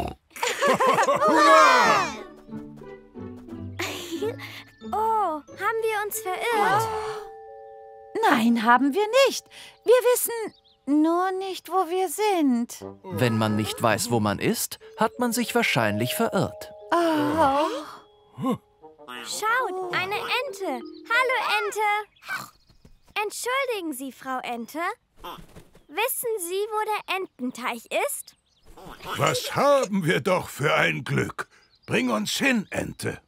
Oh, haben wir uns verirrt? Nein, haben wir nicht. Wir wissen nur nicht, wo wir sind. Wenn man nicht weiß, wo man ist, hat man sich wahrscheinlich verirrt. Oh. Schaut, eine Ente. Hallo, Ente. Entschuldigen Sie, Frau Ente. Wissen Sie, wo der Ententeich ist? Was haben wir doch für ein Glück. Bring uns hin, Ente.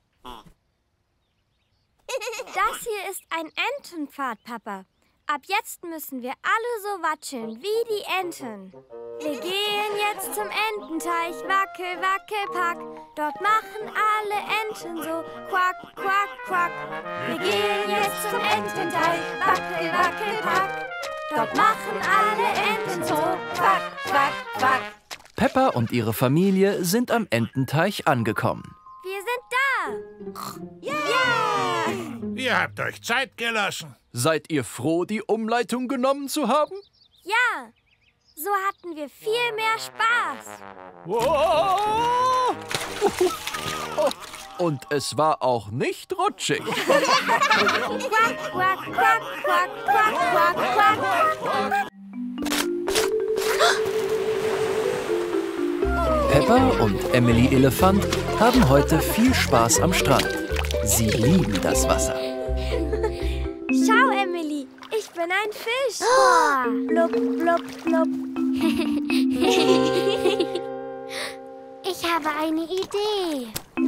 Das hier ist ein Entenpfad, Papa. Ab jetzt müssen wir alle so watscheln wie die Enten. Wir gehen jetzt zum Ententeich, wackel, wackel, pack. Dort machen alle Enten so quack, quack, quack. Wir gehen jetzt zum Ententeich, wackel, wackel, pack. Dort machen alle Enten so quack, quack, quack. Peppa und ihre Familie sind am Ententeich angekommen. Wir sind da. Ja! Ihr habt euch Zeit gelassen. Seid ihr froh, die Umleitung genommen zu haben? Ja, so hatten wir viel mehr Spaß. Oh! Und es war auch nicht rutschig. Quack, quack, quack, quack, quack, quack, quack. Peppa und Emily Elefant haben heute viel Spaß am Strand. Sie lieben das Wasser. Schau, Emily, ich bin ein Fisch. Blub, blub, blub. Ich habe eine Idee.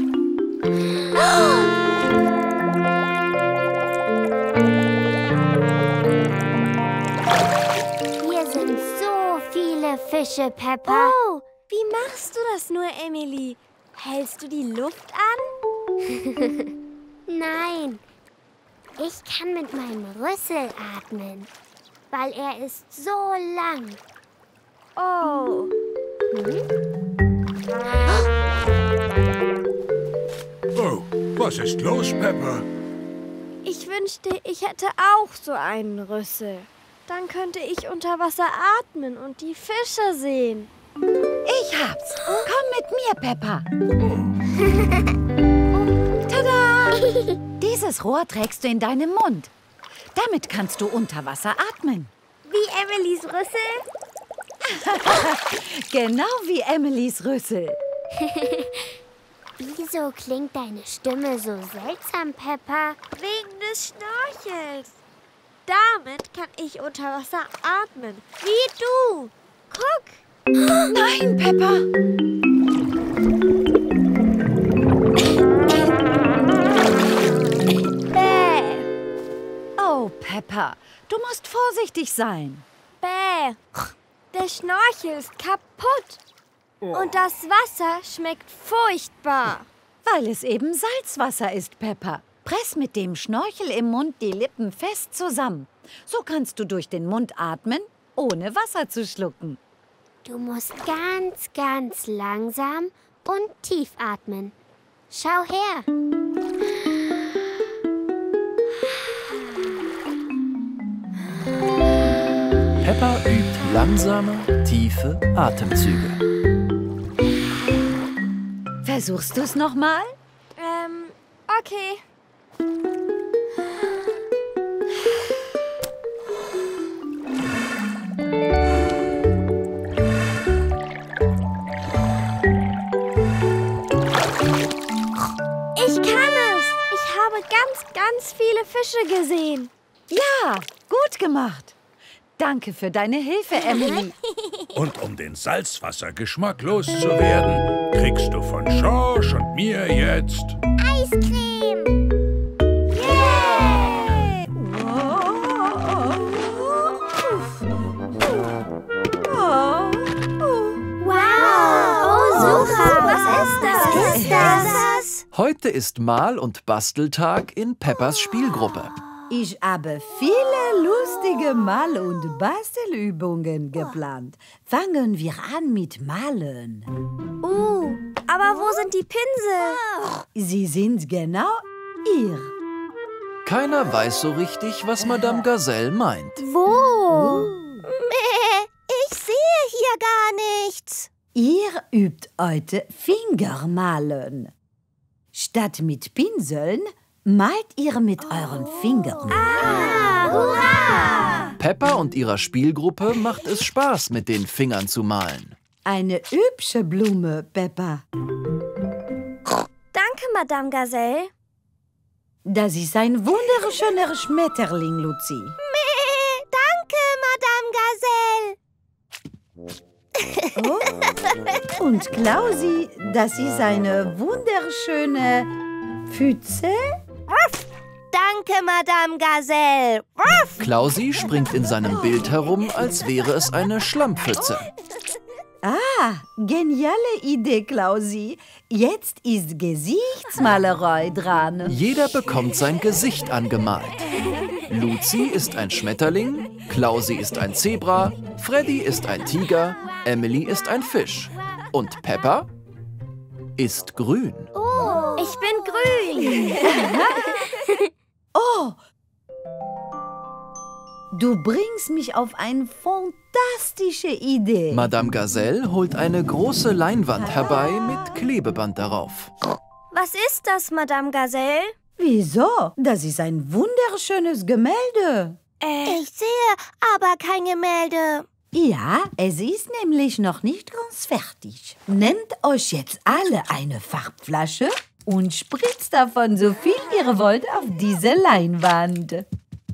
Hier sind so viele Fische, Peppa. Oh, wie machst du das nur, Emily? Hältst du die Luft an? Nein, ich kann mit meinem Rüssel atmen, weil er ist so lang. Oh. Oh, was ist los, Peppa? Ich wünschte, ich hätte auch so einen Rüssel. Dann könnte ich unter Wasser atmen und die Fische sehen. Ich hab's. Komm mit mir, Peppa. Tada! Dieses Rohr trägst du in deinem Mund. Damit kannst du unter Wasser atmen. Wie Emilys Rüssel? Genau wie Emilys Rüssel. Wieso klingt deine Stimme so seltsam, Peppa? Wegen des Schnorchels. Damit kann ich unter Wasser atmen. Wie du. Guck. Nein, Peppa. Bäh. Oh, Peppa, du musst vorsichtig sein. Bäh. Der Schnorchel ist kaputt. Und das Wasser schmeckt furchtbar. Weil es eben Salzwasser ist, Peppa. Press mit dem Schnorchel im Mund die Lippen fest zusammen. So kannst du durch den Mund atmen, ohne Wasser zu schlucken. Du musst ganz, ganz langsam und tief atmen. Schau her. Peppa übt langsame, tiefe Atemzüge. Versuchst du es nochmal? Okay. Ich kann es. Ich habe ganz viele Fische gesehen. Ja, gut gemacht. Danke für deine Hilfe, Emily. Und um den Salzwassergeschmack loszuwerden, kriegst du von Schorsch und mir jetzt Eiscreme. Yay! Wow! Oh, super! Was ist das? Heute ist Mal- und Basteltag in Peppas Spielgruppe. Ich habe viele lustige Mal- und Bastelübungen geplant. Fangen wir an mit Malen. Aber wo sind die Pinsel? Sie sind genau hier. Keiner weiß so richtig, was Madame Gazelle meint. Wo? Ich sehe hier gar nichts. Ihr übt heute Fingermalen. Statt mit Pinseln malt ihr mit euren Fingern. Hurra! Peppa und ihrer Spielgruppe macht es Spaß, mit den Fingern zu malen. Eine hübsche Blume, Peppa. Danke, Madame Gazelle. Das ist ein wunderschöner Schmetterling, Luzi. Danke, Madame Gazelle. Oh. Und Klausi, das ist eine wunderschöne Pfütze. Danke, Madame Gazelle. Klausi springt in seinem Bild herum, als wäre es eine Schlammpfütze. Ah, geniale Idee, Klausi. Jetzt ist Gesichtsmalerei dran. Jeder bekommt sein Gesicht angemalt. Luzi ist ein Schmetterling, Klausi ist ein Zebra, Freddy ist ein Tiger, Emily ist ein Fisch. Und Peppa ist grün. Ich bin grün. Oh, du bringst mich auf eine fantastische Idee. Madame Gazelle holt eine große Leinwand herbei mit Klebeband darauf. Was ist das, Madame Gazelle? Wieso? Das ist ein wunderschönes Gemälde. Ich sehe aber kein Gemälde. Ja, es ist nämlich noch nicht ganz fertig. Nehmt euch jetzt alle eine Farbflasche und spritzt davon so viel ihr wollt auf diese Leinwand.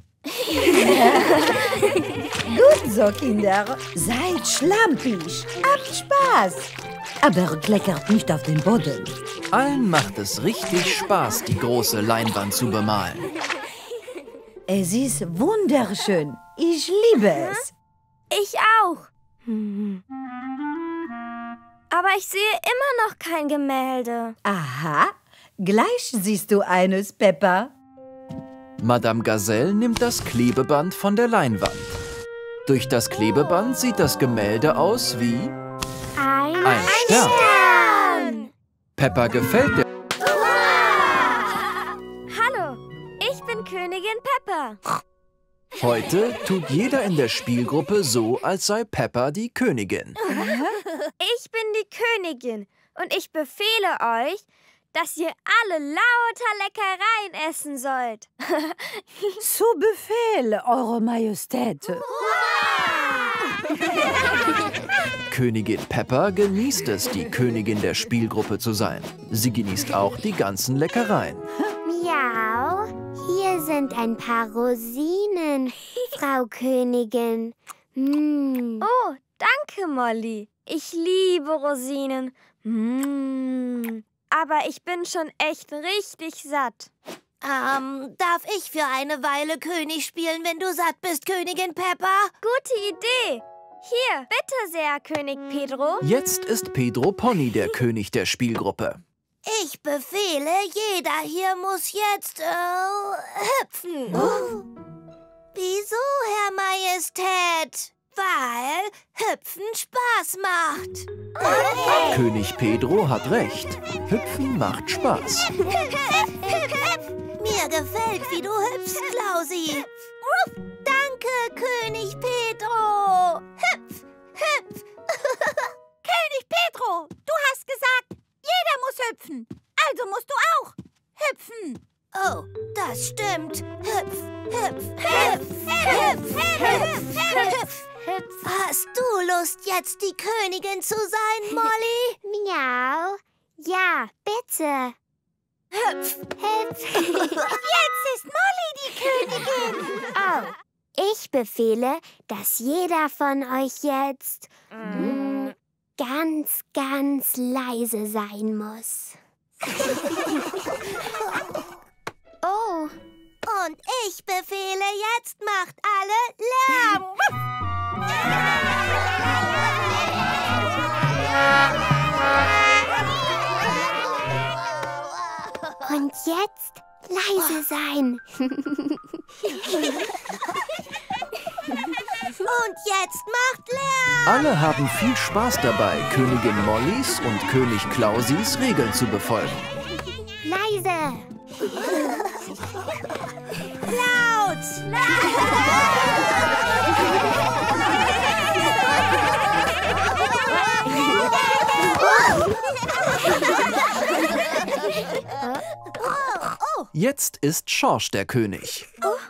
Gut so, Kinder. Seid schlampig. Habt Spaß. Aber kleckert nicht auf den Boden. Allen macht es richtig Spaß, die große Leinwand zu bemalen. Es ist wunderschön. Ich liebe es. Ich auch. Aber ich sehe immer noch kein Gemälde. Aha, gleich siehst du eines, Peppa. Madame Gazelle nimmt das Klebeband von der Leinwand. Durch das Klebeband sieht das Gemälde aus wie ein Stern. Peppa gefällt der... Hallo, ich bin Königin Peppa. Heute tut jeder in der Spielgruppe so, als sei Peppa die Königin. Ich bin die Königin und ich befehle euch, dass ihr alle lauter Leckereien essen sollt. Zu Befehl, Eure Majestät. Königin Peppa genießt es, die Königin der Spielgruppe zu sein. Sie genießt auch die ganzen Leckereien. Miau, hier sind ein paar Rosinen, Frau Königin. Oh, danke, Molly. Ich liebe Rosinen. Aber ich bin schon echt richtig satt. Darf ich für eine Weile König spielen, wenn du satt bist, Königin Peppa? Gute Idee. Hier, bitte sehr, König Pedro. Jetzt ist Pedro Pony der König der Spielgruppe. Ich befehle, jeder hier muss jetzt hüpfen. Wieso, Herr Majestät? Weil Hüpfen Spaß macht. König Pedro hat recht. Hüpfen macht Spaß. Mir gefällt, wie du hüpfst, Klausi. Danke, König Pedro. Hüpf, hüpf. König Pedro, du hast gesagt, jeder muss hüpfen. Also musst du auch hüpfen. Oh, das stimmt. Hüpf, hüpf, hüpf, hüpf, hüpf, hüpf. Hast du Lust, jetzt die Königin zu sein, Molly? Miau. Ja, bitte. Hüpf, Hüpf. Jetzt ist Molly die Königin. Oh, ich befehle, dass jeder von euch jetzt ganz, ganz leise sein muss. Oh. Und ich befehle, jetzt macht alle Lärm. Und jetzt leise sein. Und jetzt macht Lärm. Alle haben viel Spaß dabei, Königin Mollys und König Klausis Regeln zu befolgen. Leise. Laut. Jetzt ist Schorsch der König.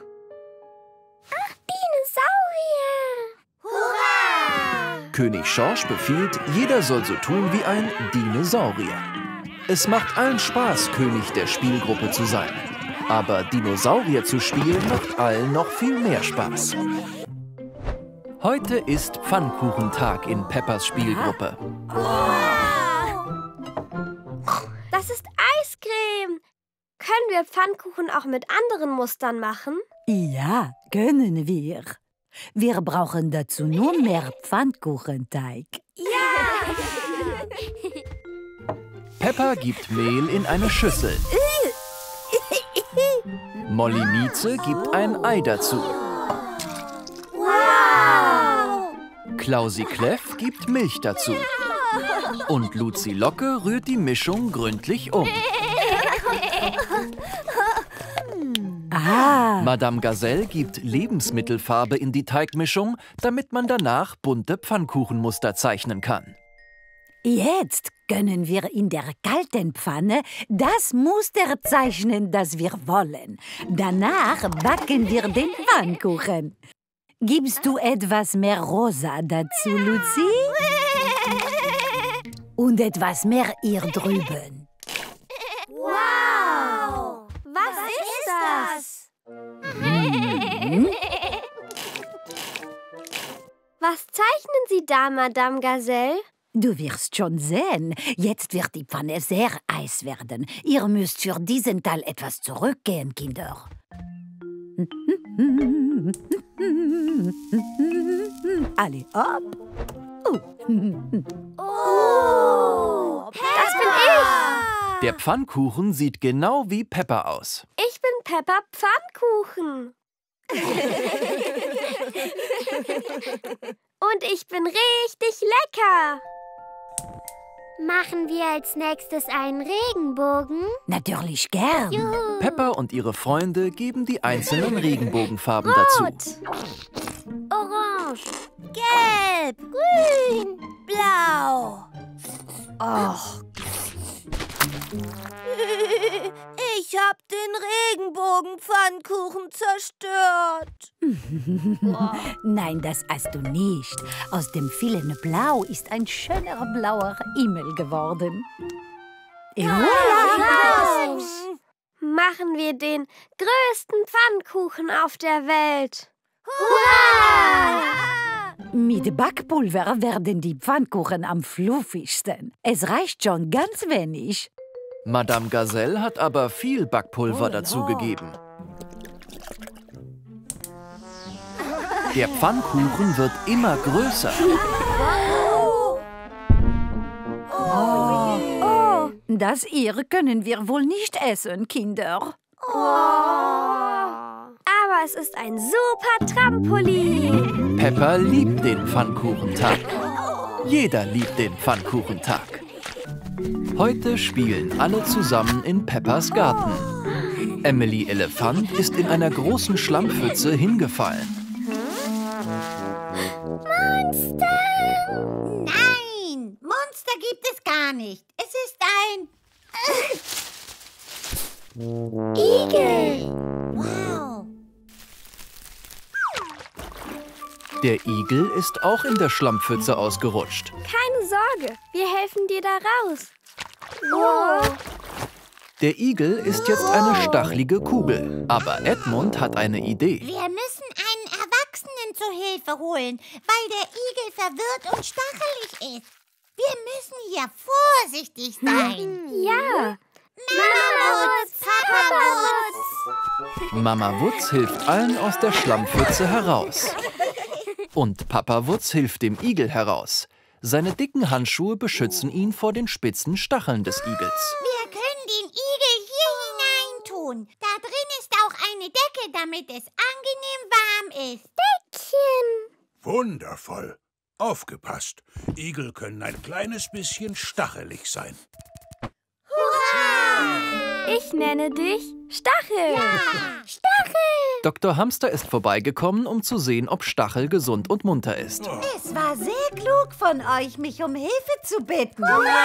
Dinosaurier. Hurra! König Schorsch befiehlt, jeder soll so tun wie ein Dinosaurier. Es macht allen Spaß, König der Spielgruppe zu sein. Aber Dinosaurier zu spielen macht allen noch viel mehr Spaß. Heute ist Pfannkuchentag in Peppas Spielgruppe. Das ist Eiscreme. Können wir Pfannkuchen auch mit anderen Mustern machen? Ja, können wir. Wir brauchen dazu nur mehr Pfannkuchenteig. Peppa gibt Mehl in eine Schüssel. Molly Mieze gibt ein Ei dazu. Wow! Klausi Kleff gibt Milch dazu. Und Luzi Locke rührt die Mischung gründlich um. Madame Gazelle gibt Lebensmittelfarbe in die Teigmischung, damit man danach bunte Pfannkuchenmuster zeichnen kann. Jetzt können wir in der kalten Pfanne das Muster zeichnen, das wir wollen. Danach backen wir den Pfannkuchen. Gibst du etwas mehr Rosa dazu, Luzi? Und etwas mehr hier drüben. Wow! Was ist das? Was zeichnen Sie da, Madame Gazelle? Du wirst schon sehen. Jetzt wird die Pfanne sehr heiß werden. Ihr müsst für diesen Teil etwas zurückgehen, Kinder. Alle ab. Oh! Das bin ich. Der Pfannkuchen sieht genau wie Peppa aus. Ich bin Peppa Pfannkuchen. Und ich bin richtig lecker. Machen wir als nächstes einen Regenbogen? Natürlich gern. Juhu. Peppa und ihre Freunde geben die einzelnen Regenbogenfarben dazu. Orange. Gelb, grün, blau. Och. Ich hab den Regenbogenpfannkuchen zerstört. Nein, das hast du nicht. Aus dem vielen Blau ist ein schöner blauer Himmel geworden. Machen wir den größten Pfannkuchen auf der Welt. Hurra! Mit Backpulver werden die Pfannkuchen am fluffigsten. Es reicht schon ganz wenig. Madame Gazelle hat aber viel Backpulver dazugegeben. Der Pfannkuchen wird immer größer. Das hier können wir wohl nicht essen, Kinder. Aber es ist ein super Trampolin. Peppa liebt den Pfannkuchentag. Jeder liebt den Pfannkuchentag. Heute spielen alle zusammen in Peppas Garten. Emily Elefant ist in einer großen Schlammpfütze hingefallen. Monster! Nein, Monster gibt es gar nicht. Es ist ein... Igel. Wow. Der Igel ist auch in der Schlammpfütze ausgerutscht. Keine Sorge, wir helfen dir da raus. Oh. Der Igel ist jetzt eine stachelige Kugel. Aber Edmund hat eine Idee. Wir müssen einen Erwachsenen zur Hilfe holen, weil der Igel verwirrt und stachelig ist. Wir müssen hier vorsichtig sein. Ja. Mama Wutz, Papa Wutz. Mama Wutz hilft allen aus der Schlammpfütze heraus. Und Papa Wutz hilft dem Igel heraus. Seine dicken Handschuhe beschützen ihn vor den spitzen Stacheln des Igels. Wir können den Igel hier hineintun. Da drin ist auch eine Decke, damit es angenehm warm ist. Deckchen. Wundervoll. Aufgepasst. Igel können ein kleines bisschen stachelig sein. Ich nenne dich Stachel. Ja, Stachel. Dr. Hamster ist vorbeigekommen, um zu sehen, ob Stachel gesund und munter ist. Es war sehr klug von euch, mich um Hilfe zu bitten.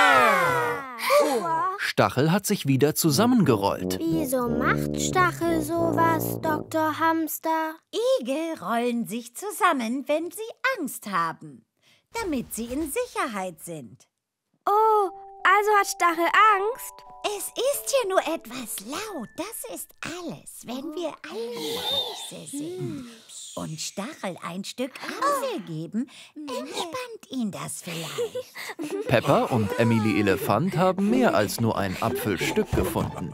Stachel hat sich wieder zusammengerollt. Wieso macht Stachel sowas, Dr. Hamster? Igel rollen sich zusammen, wenn sie Angst haben, damit sie in Sicherheit sind. Oh, also hat Stachel Angst? Es ist hier nur etwas laut. Das ist alles, wenn wir alle leise sind. Und Stachel ein Stück Apfel geben, entspannt ihn das vielleicht. Peppa und Emily Elefant haben mehr als nur ein Apfelstück gefunden.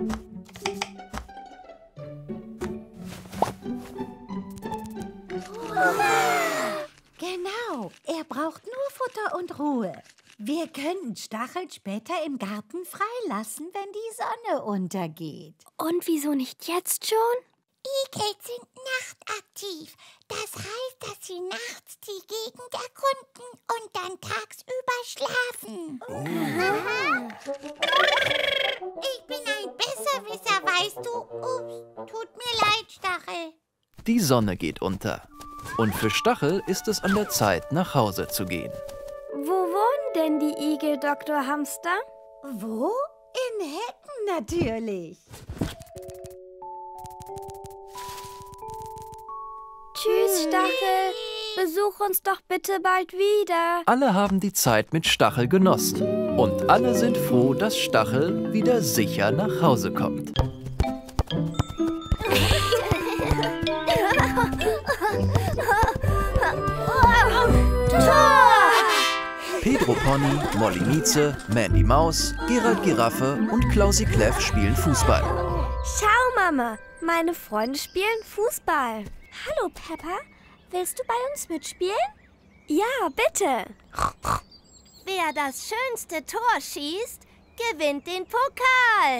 Genau, er braucht nur Futter und Ruhe. Wir können Stachel später im Garten freilassen, wenn die Sonne untergeht. Und wieso nicht jetzt schon? Igel sind nachtaktiv. Das heißt, dass sie nachts die Gegend erkunden und dann tagsüber schlafen. Ich bin ein Besserwisser, weißt du. Ups, tut mir leid, Stachel. Die Sonne geht unter. Und für Stachel ist es an der Zeit, nach Hause zu gehen. Wo wohnen denn die Igel, Dr. Hamster? Wo? In Hecken natürlich. Tschüss, Stachel. Besuch uns doch bitte bald wieder. Alle haben die Zeit mit Stachel genossen. Und alle sind froh, dass Stachel wieder sicher nach Hause kommt. Pedro Pony, Molly Mieze, Mandy Maus, Gerald Giraffe und Klausi Kleff spielen Fußball. Schau, Mama. Meine Freunde spielen Fußball. Hallo, Peppa. Willst du bei uns mitspielen? Ja, bitte. Wer das schönste Tor schießt, gewinnt den Pokal.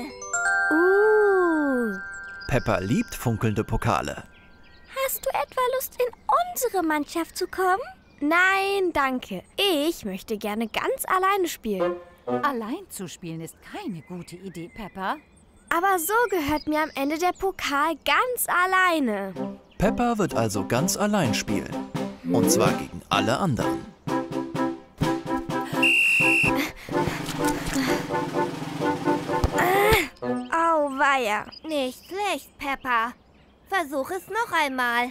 Peppa liebt funkelnde Pokale. Hast du etwa Lust, in unsere Mannschaft zu kommen? Nein, danke. Ich möchte gerne ganz alleine spielen. Allein zu spielen ist keine gute Idee, Peppa. Aber so gehört mir am Ende der Pokal ganz alleine. Peppa wird also ganz allein spielen. Und zwar gegen alle anderen. Eier. Nicht schlecht, Peppa. Versuch es noch einmal.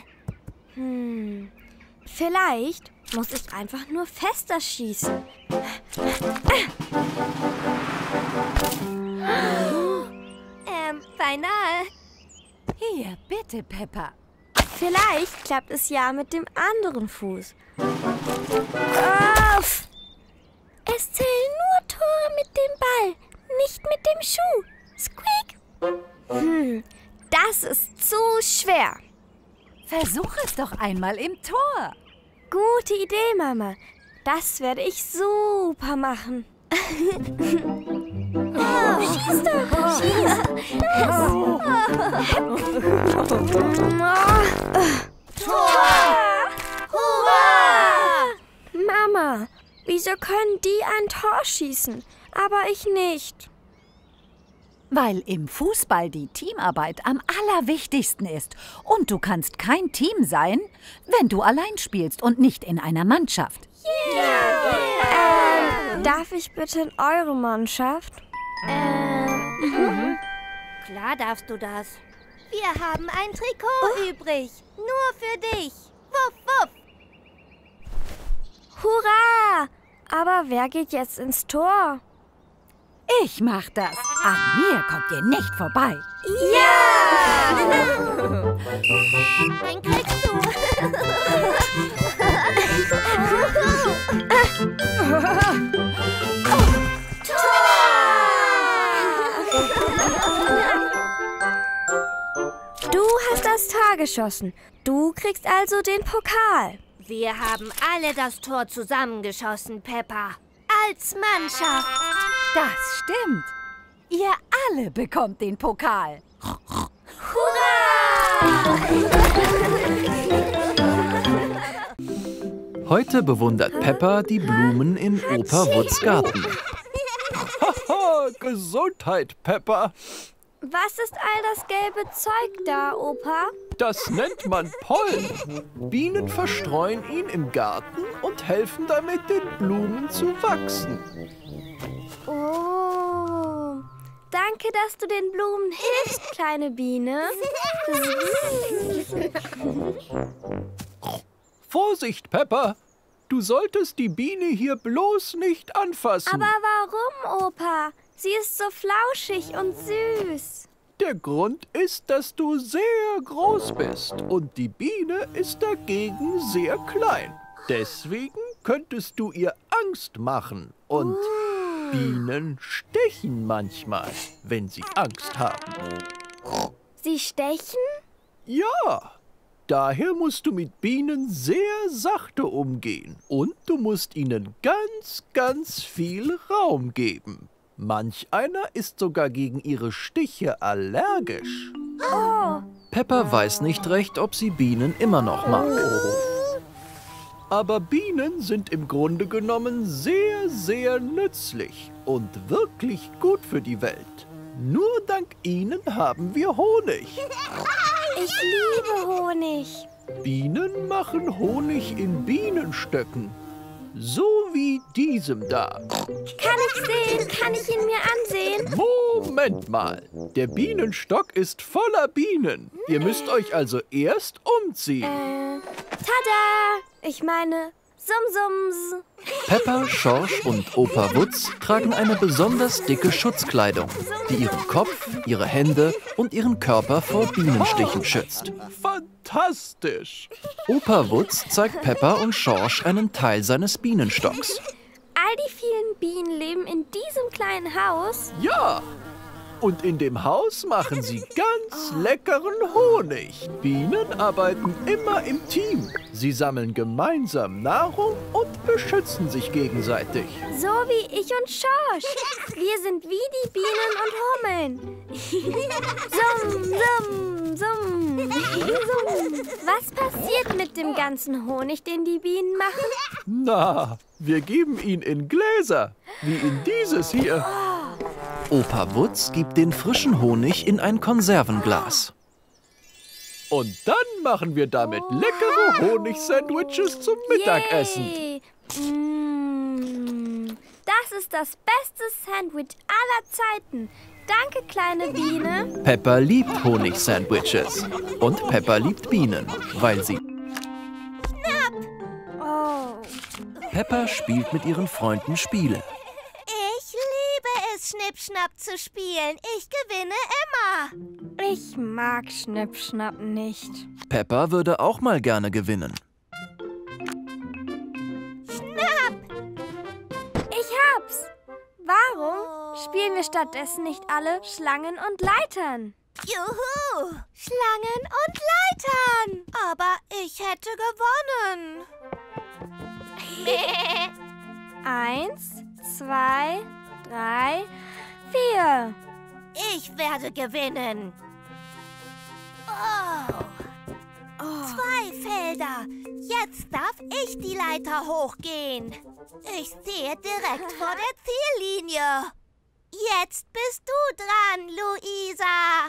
Vielleicht muss ich einfach nur fester schießen. Beinahe. Hier, bitte, Peppa. Vielleicht klappt es ja mit dem anderen Fuß. Auf! Es zählen nur Tore mit dem Ball, nicht mit dem Schuh. Squeak! Das ist zu schwer. Versuch es doch einmal im Tor. Gute Idee, Mama. Das werde ich super machen. Schieß doch! Schieß! Tor! Hurra! Mama, wieso können die ein Tor schießen, aber ich nicht? Weil im Fußball die Teamarbeit am allerwichtigsten ist. Und du kannst kein Team sein, wenn du allein spielst und nicht in einer Mannschaft. Darf ich bitte in eure Mannschaft? Klar darfst du das. Wir haben ein Trikot übrig. Nur für dich. Wuff, wuff. Hurra! Aber wer geht jetzt ins Tor? Ich mach das. An mir kommt ihr nicht vorbei. Ja! Den kriegst du. Du hast das Tor geschossen. Du kriegst also den Pokal. Wir haben alle das Tor zusammengeschossen, Peppa. Als Mannschaft. Das stimmt. Ihr alle bekommt den Pokal. Heute bewundert Peppa die Blumen in Opa Wutz Garten. Haha, Gesundheit, Peppa. Was ist all das gelbe Zeug da, Opa? Das nennt man Pollen. Bienen verstreuen ihn im Garten und helfen damit, den Blumen zu wachsen. Oh, danke, dass du den Blumen hilfst, kleine Biene. Vorsicht, Peppa! Du solltest die Biene hier bloß nicht anfassen. Aber warum, Opa? Sie ist so flauschig und süß. Der Grund ist, dass du sehr groß bist und die Biene ist dagegen sehr klein. Deswegen könntest du ihr Angst machen und Bienen stechen manchmal, wenn sie Angst haben. Sie stechen? Ja, daher musst du mit Bienen sehr sachte umgehen und du musst ihnen ganz, ganz viel Raum geben. Manch einer ist sogar gegen ihre Stiche allergisch. Oh. Peppa weiß nicht recht, ob sie Bienen immer noch mag. Aber Bienen sind im Grunde genommen sehr, sehr nützlich und wirklich gut für die Welt. Nur dank ihnen haben wir Honig. Ich liebe Honig. Bienen machen Honig in Bienenstöcken. So wie diesem da. Kann ich sehen? Kann ich ihn mir ansehen? Moment mal. Der Bienenstock ist voller Bienen. Ihr müsst euch also erst umziehen. Tada! Ich meine, Sumsums. Peppa, Schorsch und Opa Wutz tragen eine besonders dicke Schutzkleidung, die ihren Kopf, ihre Hände und ihren Körper vor Bienenstichen schützt. Fantastisch! Opa Wutz zeigt Peppa und Schorsch einen Teil seines Bienenstocks. All die vielen Bienen leben in diesem kleinen Haus? Ja! Und in dem Haus machen sie ganz leckeren Honig. Bienen arbeiten immer im Team. Sie sammeln gemeinsam Nahrung und beschützen sich gegenseitig. So wie ich und Schorsch. Wir sind wie die Bienen und Hummeln. Summ, summ, summ, summ. Was passiert mit dem ganzen Honig, den die Bienen machen? Na, wir geben ihn in Gläser, wie in dieses hier. Opa Wutz gibt den frischen Honig in ein Konservenglas. Und dann machen wir damit leckere Honig-Sandwiches zum Mittagessen. Yay. Das ist das beste Sandwich aller Zeiten. Danke, kleine Biene. Peppa liebt Honig-Sandwiches. Und Peppa liebt Bienen, weil sie... Oh. Peppa spielt mit ihren Freunden Spiele. Ich liebe es, Schnipp-Schnapp zu spielen. Ich gewinne immer. Ich mag Schnipp-Schnapp nicht. Peppa würde auch mal gerne gewinnen. Ich hab's. Warum spielen wir stattdessen nicht alle Schlangen und Leitern? Juhu! Schlangen und Leitern. Aber ich hätte gewonnen. 1, 2, 3, 4. Ich werde gewinnen. Oh. 2 Felder. Jetzt darf ich die Leiter hochgehen. Ich stehe direkt vor der Ziellinie. Jetzt bist du dran, Luisa.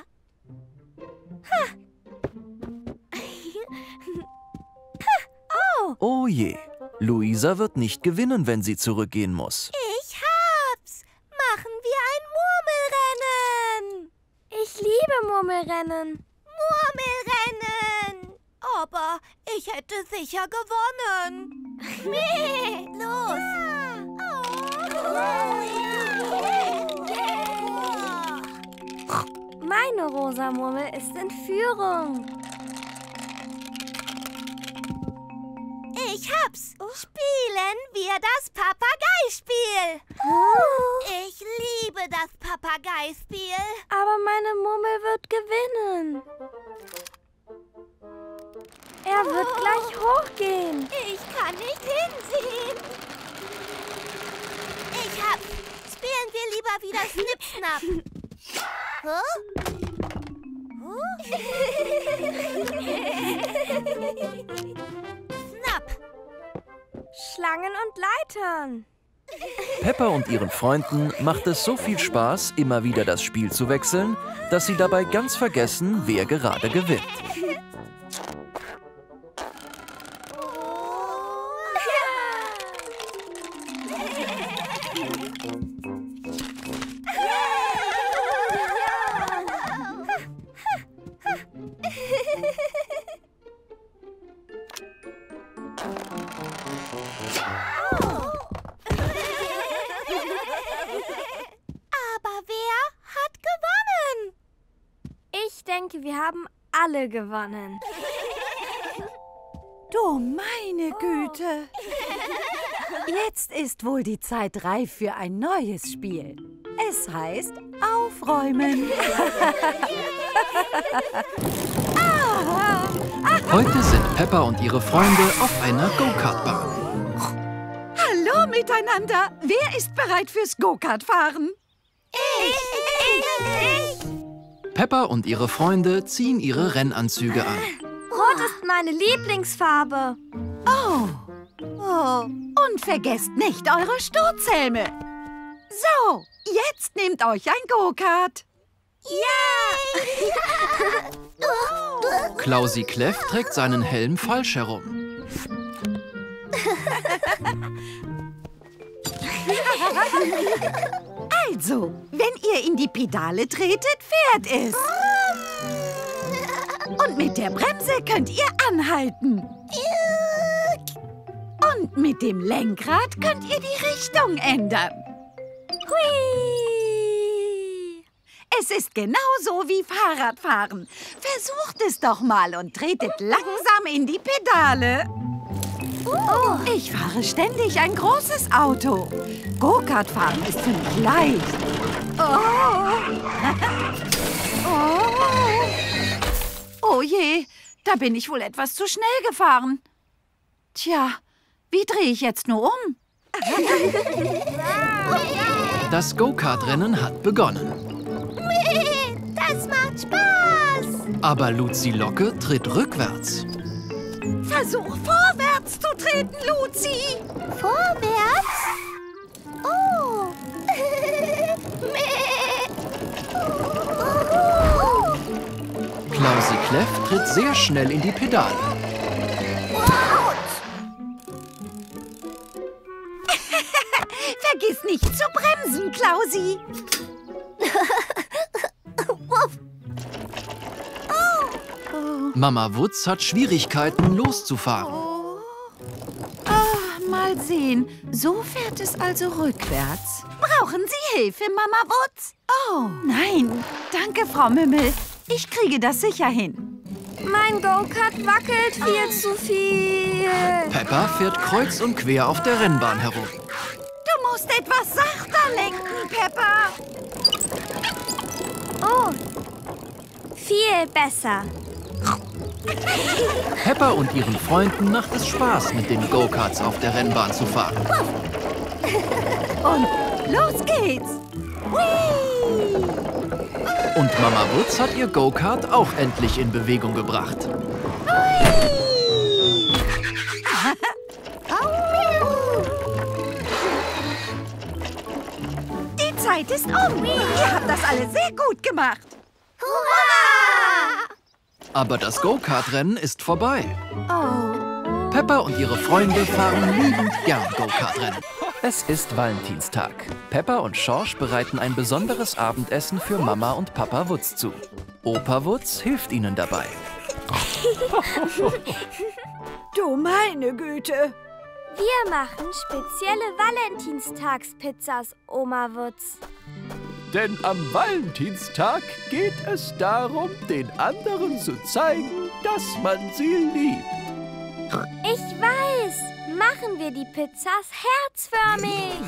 Oh je, Luisa wird nicht gewinnen, wenn sie zurückgehen muss. Ich hab's. Machen wir ein Murmelrennen. Ich liebe Murmelrennen. Murmelrennen. Aber ich hätte sicher gewonnen. Los. Meine rosa Murmel ist in Führung. Ich hab's. Spielen wir das Papageispiel. Ich liebe das Papageispiel. Aber meine Murmel wird gewinnen. Er wird gleich hochgehen. Ich kann nicht hinsehen. Ich hab's. Spielen wir lieber wieder Schnipp-Schnapp. Schnapp. Schlangen und Leitern. Peppa und ihren Freunden macht es so viel Spaß, immer wieder das Spiel zu wechseln, dass sie dabei ganz vergessen, wer gerade gewinnt. Aber wer hat gewonnen? Ich denke, wir haben alle gewonnen. Du meine Güte. Jetzt ist wohl die Zeit reif für ein neues Spiel. Es heißt Aufräumen. Heute sind Peppa und ihre Freunde auf einer Go-Kart-Bahn. Hallo miteinander. Wer ist bereit fürs Go-Kart-Fahren? Ich. Peppa und ihre Freunde ziehen ihre Rennanzüge an. Rot ist meine Lieblingsfarbe. Oh. Und vergesst nicht eure Sturzhelme. So, jetzt nehmt euch ein Go-Kart. Klausi Kläff trägt seinen Helm falsch herum. Also, wenn ihr in die Pedale tretet, fährt es. Und mit der Bremse könnt ihr anhalten. Und mit dem Lenkrad könnt ihr die Richtung ändern. Hui! Es ist genauso wie Fahrradfahren. Versucht es doch mal und tretet langsam in die Pedale. Ich fahre ständig ein großes Auto. Go-Kart fahren ist für mich leicht. Oh je, da bin ich wohl etwas zu schnell gefahren. Tja, wie drehe ich jetzt nur um? Das Go-Kart-Rennen hat begonnen. Das macht Spaß. Aber Luzi Locke tritt rückwärts. Versuch vorwärts zu treten, Luzi. Vorwärts? Oh. Klausi Kläff tritt sehr schnell in die Pedale. Vergiss nicht zu sie. Mama Wutz hat Schwierigkeiten, loszufahren. Mal sehen. So fährt es also rückwärts. Brauchen Sie Hilfe, Mama Wutz? Oh, nein. Danke, Frau Mümmel. Ich kriege das sicher hin. Mein Go-Kart wackelt viel zu viel. Peppa fährt kreuz und quer auf der Rennbahn herum. Du musst etwas sachter lenken, Peppa. Oh, viel besser. Peppa und ihren Freunden macht es Spaß, mit den Go-Karts auf der Rennbahn zu fahren. Und los geht's. Whee! Und Mama Wutz hat ihr Go-Kart auch endlich in Bewegung gebracht. Die Zeit ist um. Ihr habt das alle sehr gut gemacht. Hurra! Aber das Go-Kart-Rennen ist vorbei. Oh. Peppa und ihre Freunde fahren liebend gern Go-Kart-Rennen. Es ist Valentinstag. Peppa und Schorsch bereiten ein besonderes Abendessen für Mama und Papa Wutz zu. Opa Wutz hilft ihnen dabei. Du meine Güte. Wir machen spezielle Valentinstagspizzas, Oma Wutz. Denn am Valentinstag geht es darum, den anderen zu zeigen, dass man sie liebt. Ich weiß. Machen wir die Pizzas herzförmig.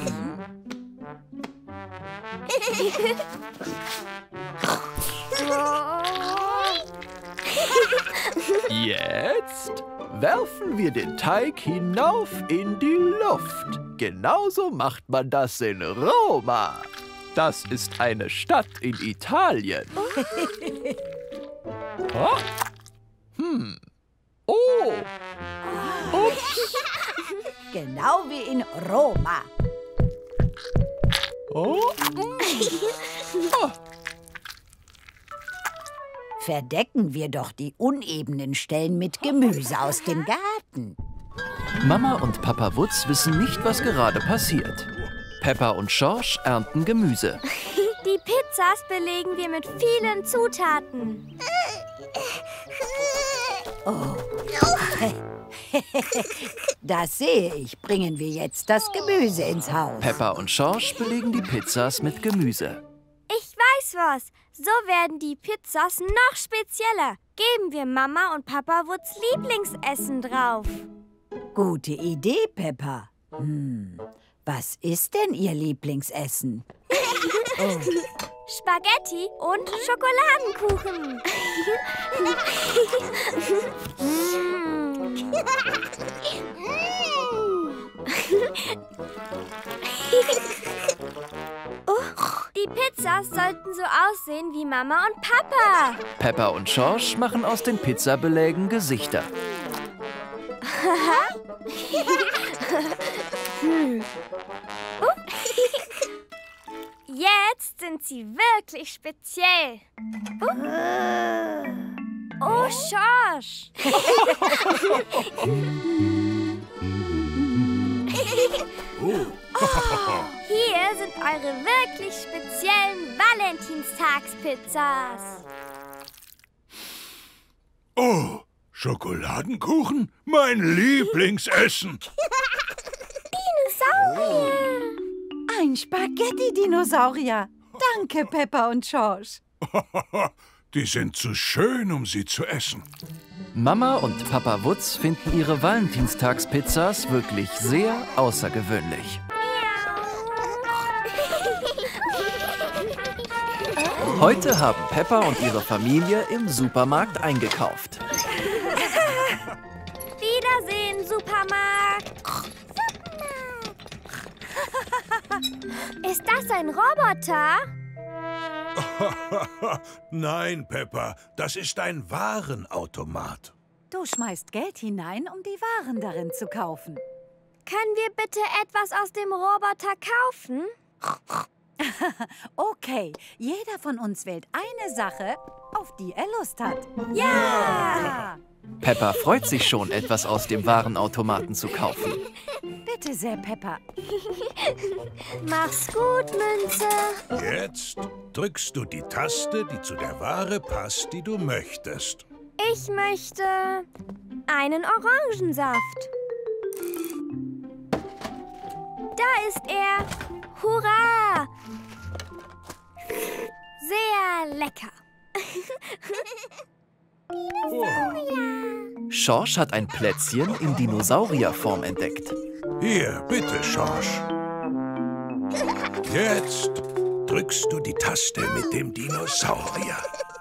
Jetzt werfen wir den Teig hinauf in die Luft. Genauso macht man das in Roma. Das ist eine Stadt in Italien. Oh. Oh. Ups. Genau wie in Roma. Oh. Oh. Verdecken wir doch die unebenen Stellen mit Gemüse aus dem Garten. Mama und Papa Wutz wissen nicht, was gerade passiert. Peppa und Schorsch ernten Gemüse. Die Pizzas belegen wir mit vielen Zutaten. Oh. Das sehe ich. Bringen wir jetzt das Gemüse ins Haus. Peppa und Schorsch belegen die Pizzas mit Gemüse. Ich weiß was. So werden die Pizzas noch spezieller. Geben wir Mama und Papa Wutz Lieblingsessen drauf. Gute Idee, Peppa. Was ist denn Ihr Lieblingsessen? Oh. Spaghetti und Schokoladenkuchen. Die Pizzas sollten so aussehen wie Mama und Papa. Peppa und Schorsch machen aus den Pizzabelägen Gesichter. Jetzt sind sie wirklich speziell. Oh, Schorsch. Hier sind eure wirklich speziellen Valentinstagspizzas. Oh, Schokoladenkuchen? Mein Lieblingsessen. Dinosaurier. Ein Spaghetti-Dinosaurier. Danke, Peppa und Schorsch. Die sind zu schön, um sie zu essen. Mama und Papa Wutz finden ihre Valentinstagspizzas wirklich sehr außergewöhnlich. Heute haben Peppa und ihre Familie im Supermarkt eingekauft. Wiedersehen, Supermarkt. Ist das ein Roboter? Nein, Peppa, das ist ein Warenautomat. Du schmeißt Geld hinein, um die Waren darin zu kaufen. Können wir bitte etwas aus dem Roboter kaufen? Okay, jeder von uns wählt eine Sache, auf die er Lust hat. Ja! Peppa freut sich schon, etwas aus dem Warenautomaten zu kaufen. Bitte Bitte sehr, Peppa. Mach's gut, Münze. Jetzt drückst du die Taste, die zu der Ware passt, die du möchtest. Ich möchte einen Orangensaft. Da ist er. Hurra! Sehr lecker. Schorsch hat ein Plätzchen in Dinosaurierform entdeckt. Hier, bitte, Schorsch. Jetzt drückst du die Taste mit dem Dinosaurier.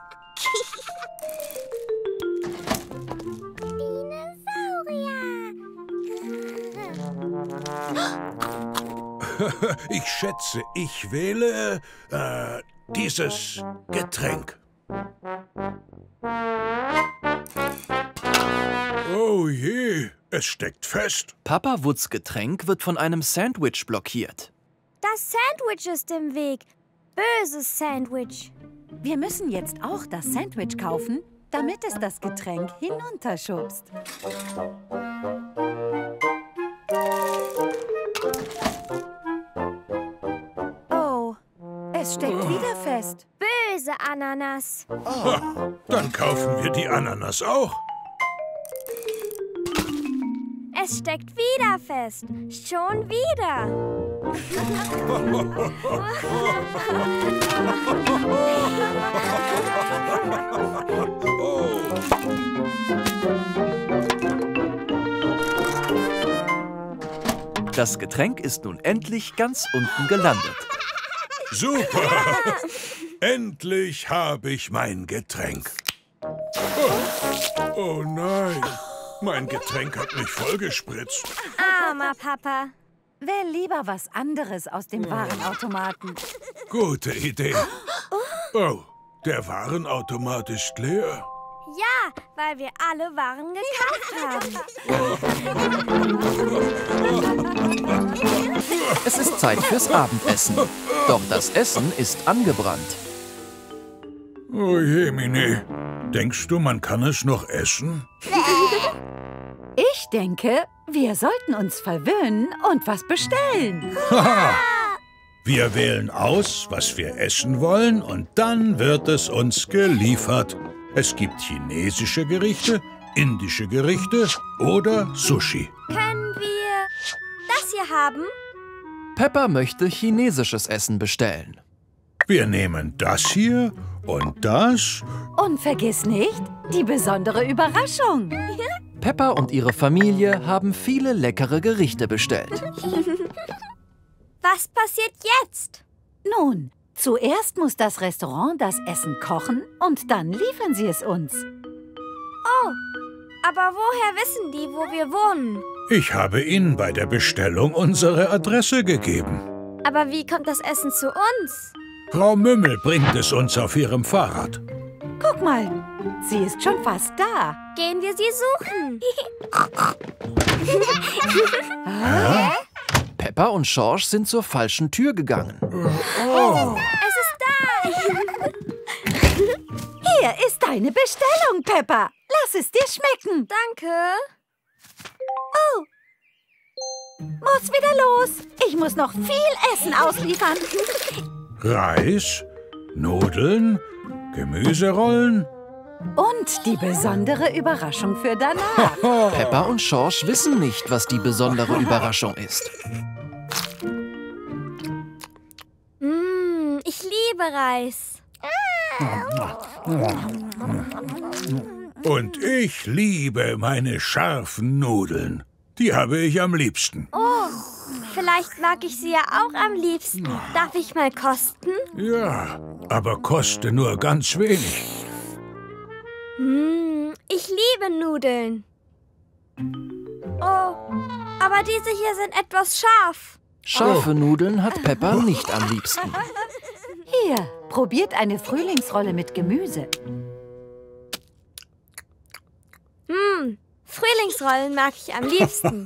Ich schätze, ich wähle dieses Getränk. Oh je, es steckt fest. Papa Wutz Getränk wird von einem Sandwich blockiert. Das Sandwich ist im Weg. Böses Sandwich. Wir müssen jetzt auch das Sandwich kaufen, damit es das Getränk hinunterschubst. Oh, es steckt wieder fest. Böse Ananas. Dann kaufen wir die Ananas auch. Es steckt wieder fest. Schon wieder. Das Getränk ist nun endlich ganz unten gelandet. Super! Endlich habe ich mein Getränk. Oh nein, mein Getränk hat mich vollgespritzt. Armer Papa. Wähl lieber was anderes aus dem Warenautomaten. Gute Idee. Oh, der Warenautomat ist leer. Ja, weil wir alle Waren gekauft haben. Es ist Zeit fürs Abendessen. Doch das Essen ist angebrannt. Oh je, Mine. Denkst du, man kann es noch essen? Ich denke, wir sollten uns verwöhnen und was bestellen. Haha! Wir wählen aus, was wir essen wollen, und dann wird es uns geliefert. Es gibt chinesische Gerichte, indische Gerichte oder Sushi. Können wir das hier haben? Peppa möchte chinesisches Essen bestellen. Wir nehmen das hier und das. Und vergiss nicht, die besondere Überraschung. Peppa und ihre Familie haben viele leckere Gerichte bestellt. Was passiert jetzt? Nun, zuerst muss das Restaurant das Essen kochen und dann liefern sie es uns. Oh, aber woher wissen die, wo wir wohnen? Ich habe ihnen bei der Bestellung unsere Adresse gegeben. Aber wie kommt das Essen zu uns? Frau Mümmel bringt es uns auf ihrem Fahrrad. Guck mal, sie ist schon fast da. Gehen wir sie suchen. Peppa und Schorsch sind zur falschen Tür gegangen. Es ist da. Hier ist deine Bestellung, Peppa. Lass es dir schmecken. Danke. Oh, muss wieder los. Ich muss noch viel Essen ausliefern. Reis, Nudeln, Gemüserollen. Und die besondere Überraschung für danach. Peppa und Schorsch wissen nicht, was die besondere Überraschung ist. Ich liebe Reis. Und ich liebe meine scharfen Nudeln. Die habe ich am liebsten. Oh, vielleicht mag ich sie ja auch am liebsten. Darf ich mal kosten? Ja, aber koste nur ganz wenig. Ich liebe Nudeln. Oh, aber diese hier sind etwas scharf. Scharfe Nudeln hat Peppa nicht am liebsten. Hier, probiert eine Frühlingsrolle mit Gemüse. Frühlingsrollen mag ich am liebsten.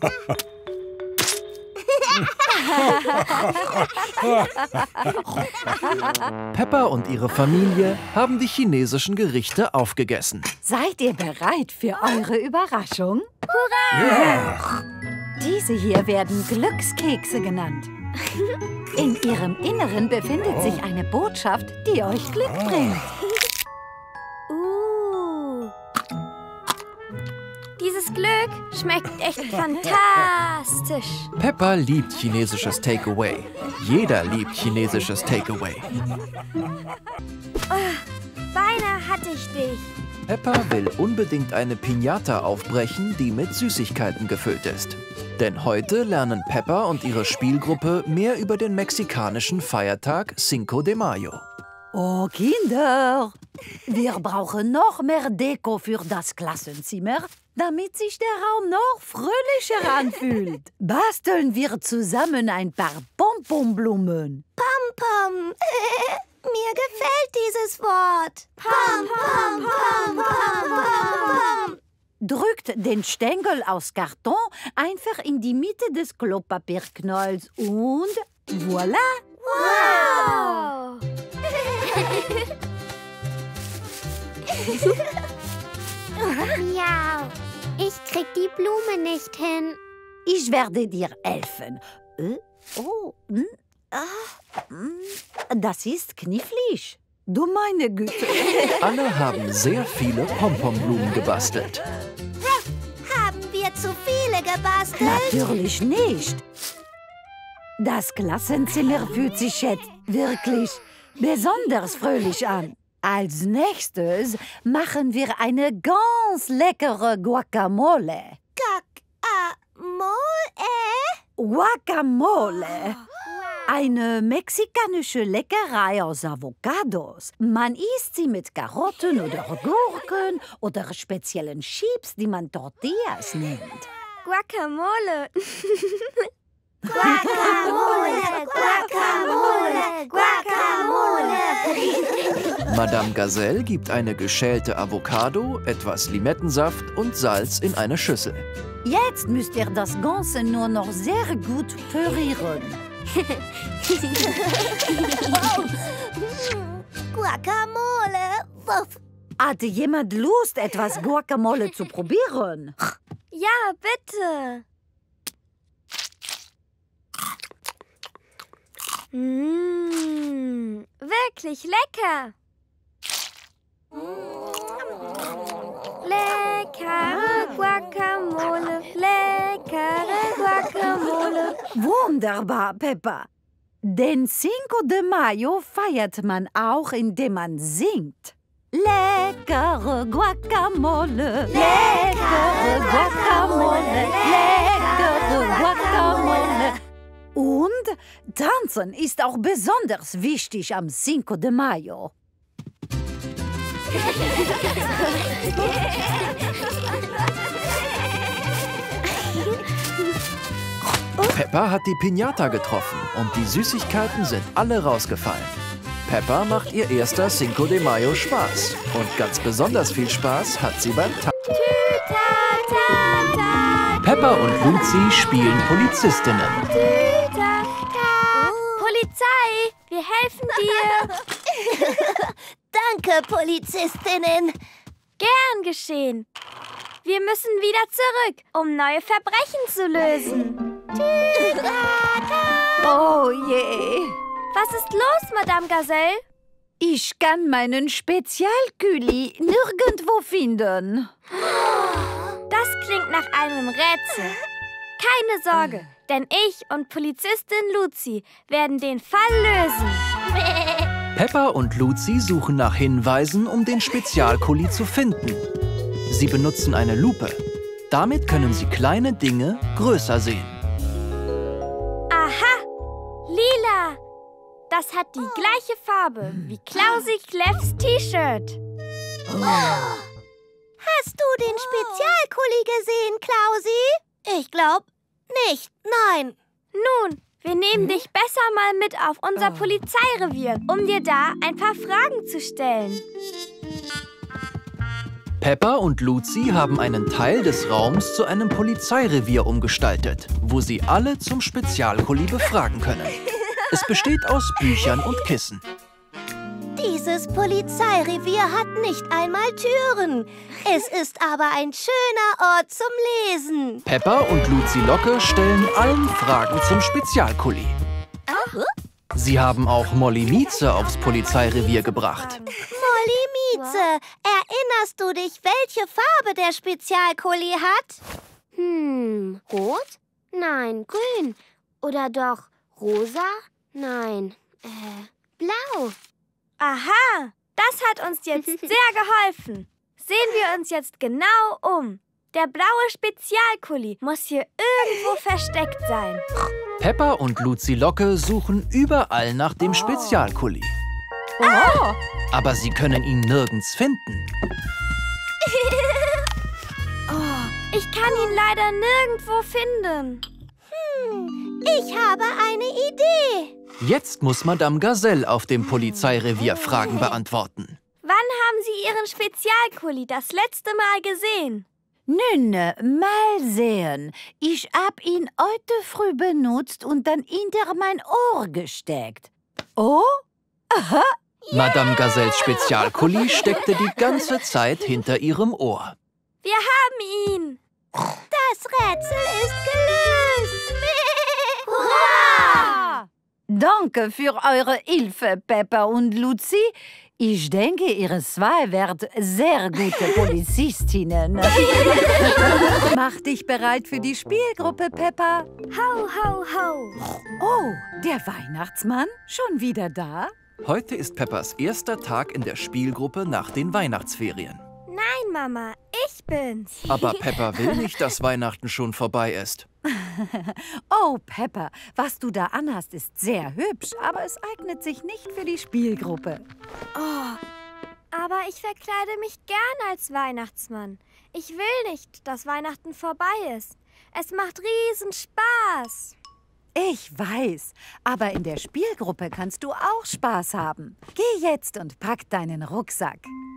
Peppa und ihre Familie haben die chinesischen Gerichte aufgegessen. Seid ihr bereit für eure Überraschung? Ja. Diese hier werden Glückskekse genannt. In ihrem Inneren befindet sich eine Botschaft, die euch Glück bringt. Dieses Glück schmeckt echt fantastisch. Peppa liebt chinesisches Takeaway. Jeder liebt chinesisches Takeaway. Beinahe hatte ich dich. Peppa will unbedingt eine Piñata aufbrechen, die mit Süßigkeiten gefüllt ist. Denn heute lernen Peppa und ihre Spielgruppe mehr über den mexikanischen Feiertag Cinco de Mayo. Oh, Kinder, wir brauchen noch mehr Deko für das Klassenzimmer, damit sich der Raum noch fröhlicher anfühlt. Basteln wir zusammen ein paar Pomponblumen. Pom-Pom. Mir gefällt dieses Wort. Pom-Pom, Pom-Pom, Pom-Pom. Drückt den Stängel aus Karton einfach in die Mitte des Klopapierknolls und voilà! Wow! Miau. Ich krieg die Blume nicht hin. Ich werde dir helfen. Das ist knifflig. Du meine Güte. Alle haben sehr viele Pomponblumen gebastelt. Haben wir zu viele gebastelt? Natürlich nicht. Das Klassenzimmer fühlt sich jetzt wirklich besonders fröhlich an. Als nächstes machen wir eine ganz leckere Guacamole. Guacamole. Eine mexikanische Leckerei aus Avocados. Man isst sie mit Karotten oder Gurken oder speziellen Chips, die man Tortillas nennt. Guacamole. Guacamole, Guacamole, Guacamole. Madame Gazelle gibt eine geschälte Avocado, etwas Limettensaft und Salz in eine Schüssel. Jetzt müsst ihr das Ganze nur noch sehr gut pürieren. Guacamole. Wuff. Hatte jemand Lust, etwas Guacamole zu probieren? Ja, bitte. Wirklich lecker. Leckere Guacamole, leckere Guacamole. Wunderbar, Peppa. Den Cinco de Mayo feiert man auch, indem man singt. Leckere Guacamole, leckere Guacamole, leckere Guacamole. Und tanzen ist auch besonders wichtig am Cinco de Mayo. Peppa hat die Piñata getroffen und die Süßigkeiten sind alle rausgefallen. Peppa macht ihr erster Cinco de Mayo Spaß. Und ganz besonders viel Spaß hat sie beim Tanzen. Peppa und Luzi spielen Polizistinnen. Polizei, wir helfen dir. Danke, Polizistinnen. Gern geschehen. Wir müssen wieder zurück, um neue Verbrechen zu lösen. Oh je. Was ist los, Madame Gazelle? Ich kann meinen Spezialküli nirgendwo finden. Das klingt nach einem Rätsel. Keine Sorge, denn ich und Polizistin Luzi werden den Fall lösen. Peppa und Luzi suchen nach Hinweisen, um den Spezialkuli zu finden. Sie benutzen eine Lupe. Damit können sie kleine Dinge größer sehen. Aha! Lila! Das hat die gleiche Farbe wie Klausi Kleffs T-Shirt. Hast du den Spezialkuli gesehen, Klausi? Ich glaub nicht. Nein. Nun, wir nehmen dich besser mal mit auf unser Polizeirevier, um dir da ein paar Fragen zu stellen. Peppa und Luzi haben einen Teil des Raums zu einem Polizeirevier umgestaltet, wo sie alle zum Spezialkuli befragen können. Es besteht aus Büchern und Kissen. Dieses Polizeirevier hat nicht einmal Türen. Es ist aber ein schöner Ort zum Lesen. Peppa und Luzi Locke stellen allen Fragen zum Spezialkuli. Sie haben auch Molly Mieze aufs Polizeirevier gebracht. Molly Mieze, erinnerst du dich, welche Farbe der Spezialkuli hat? Rot? Nein, grün. Oder doch rosa? Nein, blau. Aha, das hat uns jetzt sehr geholfen. Sehen wir uns jetzt genau um. Der blaue Spezialkuli muss hier irgendwo versteckt sein. Peppa und Luzi Locke suchen überall nach dem Spezialkuli. Aber sie können ihn nirgends finden. Ich kann ihn leider nirgendwo finden. Ich habe eine Idee. Jetzt muss Madame Gazelle auf dem Polizeirevier Fragen beantworten. Wann haben Sie Ihren Spezialkuli das letzte Mal gesehen? Nünne, mal sehen. Ich hab ihn heute früh benutzt und dann hinter mein Ohr gesteckt. Oh? Aha. Madame Gazelles Spezialkuli steckte die ganze Zeit hinter ihrem Ohr. Wir haben ihn. Das Rätsel ist gelöst. Hurra! Danke für eure Hilfe, Peppa und Luzi. Ich denke, ihr zwei werdet sehr gute Polizistinnen. Mach dich bereit für die Spielgruppe, Peppa. Ho, ho, ho. Oh, der Weihnachtsmann? Schon wieder da? Heute ist Peppas erster Tag in der Spielgruppe nach den Weihnachtsferien. Nein, Mama, ich bin's. Aber Peppa will nicht, dass Weihnachten schon vorbei ist. Oh, Peppa, was du da anhast, ist sehr hübsch, aber es eignet sich nicht für die Spielgruppe. Aber ich verkleide mich gern als Weihnachtsmann. Ich will nicht, dass Weihnachten vorbei ist. Es macht riesen Spaß. Ich weiß, aber in der Spielgruppe kannst du auch Spaß haben. Geh jetzt und pack deinen Rucksack.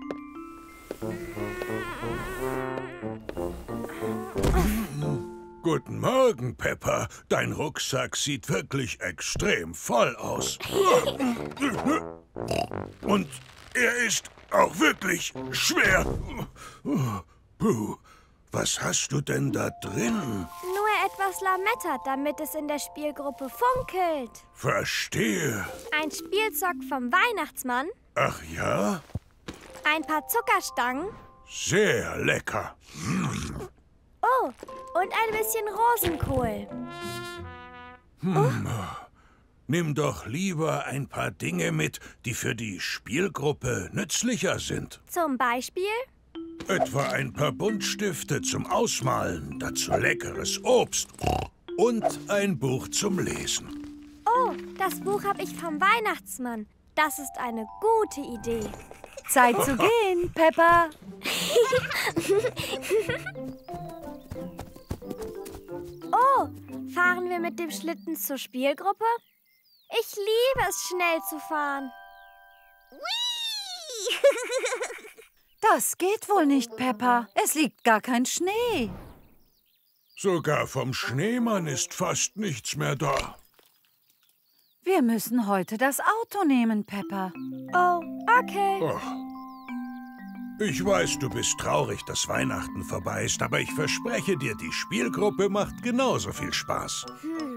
Guten Morgen, Peppa. Dein Rucksack sieht wirklich extrem voll aus. Und er ist auch wirklich schwer. Puh, was hast du denn da drin? Nur etwas Lametta, damit es in der Spielgruppe funkelt. Verstehe. Ein Spielzeug vom Weihnachtsmann, Ach ja? ein paar Zuckerstangen, Sehr lecker. oh, und ein bisschen Rosenkohl. Nimm doch lieber ein paar Dinge mit, die für die Spielgruppe nützlicher sind. Zum Beispiel? Etwa ein paar Buntstifte zum Ausmalen, dazu leckeres Obst und ein Buch zum Lesen. Oh, das Buch habe ich vom Weihnachtsmann. Das ist eine gute Idee. Zeit zu gehen, Peppa. Oh, fahren wir mit dem Schlitten zur Spielgruppe? Ich liebe es, schnell zu fahren. Das geht wohl nicht, Peppa. Es liegt gar kein Schnee. Sogar vom Schneemann ist fast nichts mehr da. Wir müssen heute das Auto nehmen, Peppa. Oh, okay. Oh. Ich weiß, du bist traurig, dass Weihnachten vorbei ist, aber ich verspreche dir, die Spielgruppe macht genauso viel Spaß.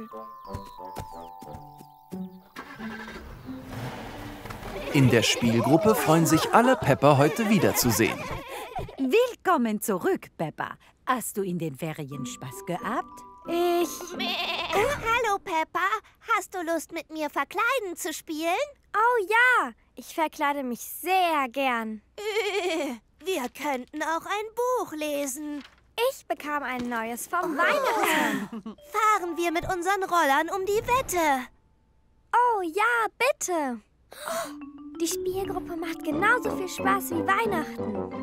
In der Spielgruppe freuen sich alle, Peppa heute wiederzusehen. Willkommen zurück, Peppa. Hast du in den Ferien Spaß gehabt? Hallo, Peppa. Hast du Lust, mit mir verkleiden zu spielen? Oh ja, ich verkleide mich sehr gern. Wir könnten auch ein Buch lesen. Ich bekam ein neues vom Weihnachtsmann. Fahren wir mit unseren Rollern um die Wette. Oh ja, bitte. Die Spielgruppe macht genauso viel Spaß wie Weihnachten.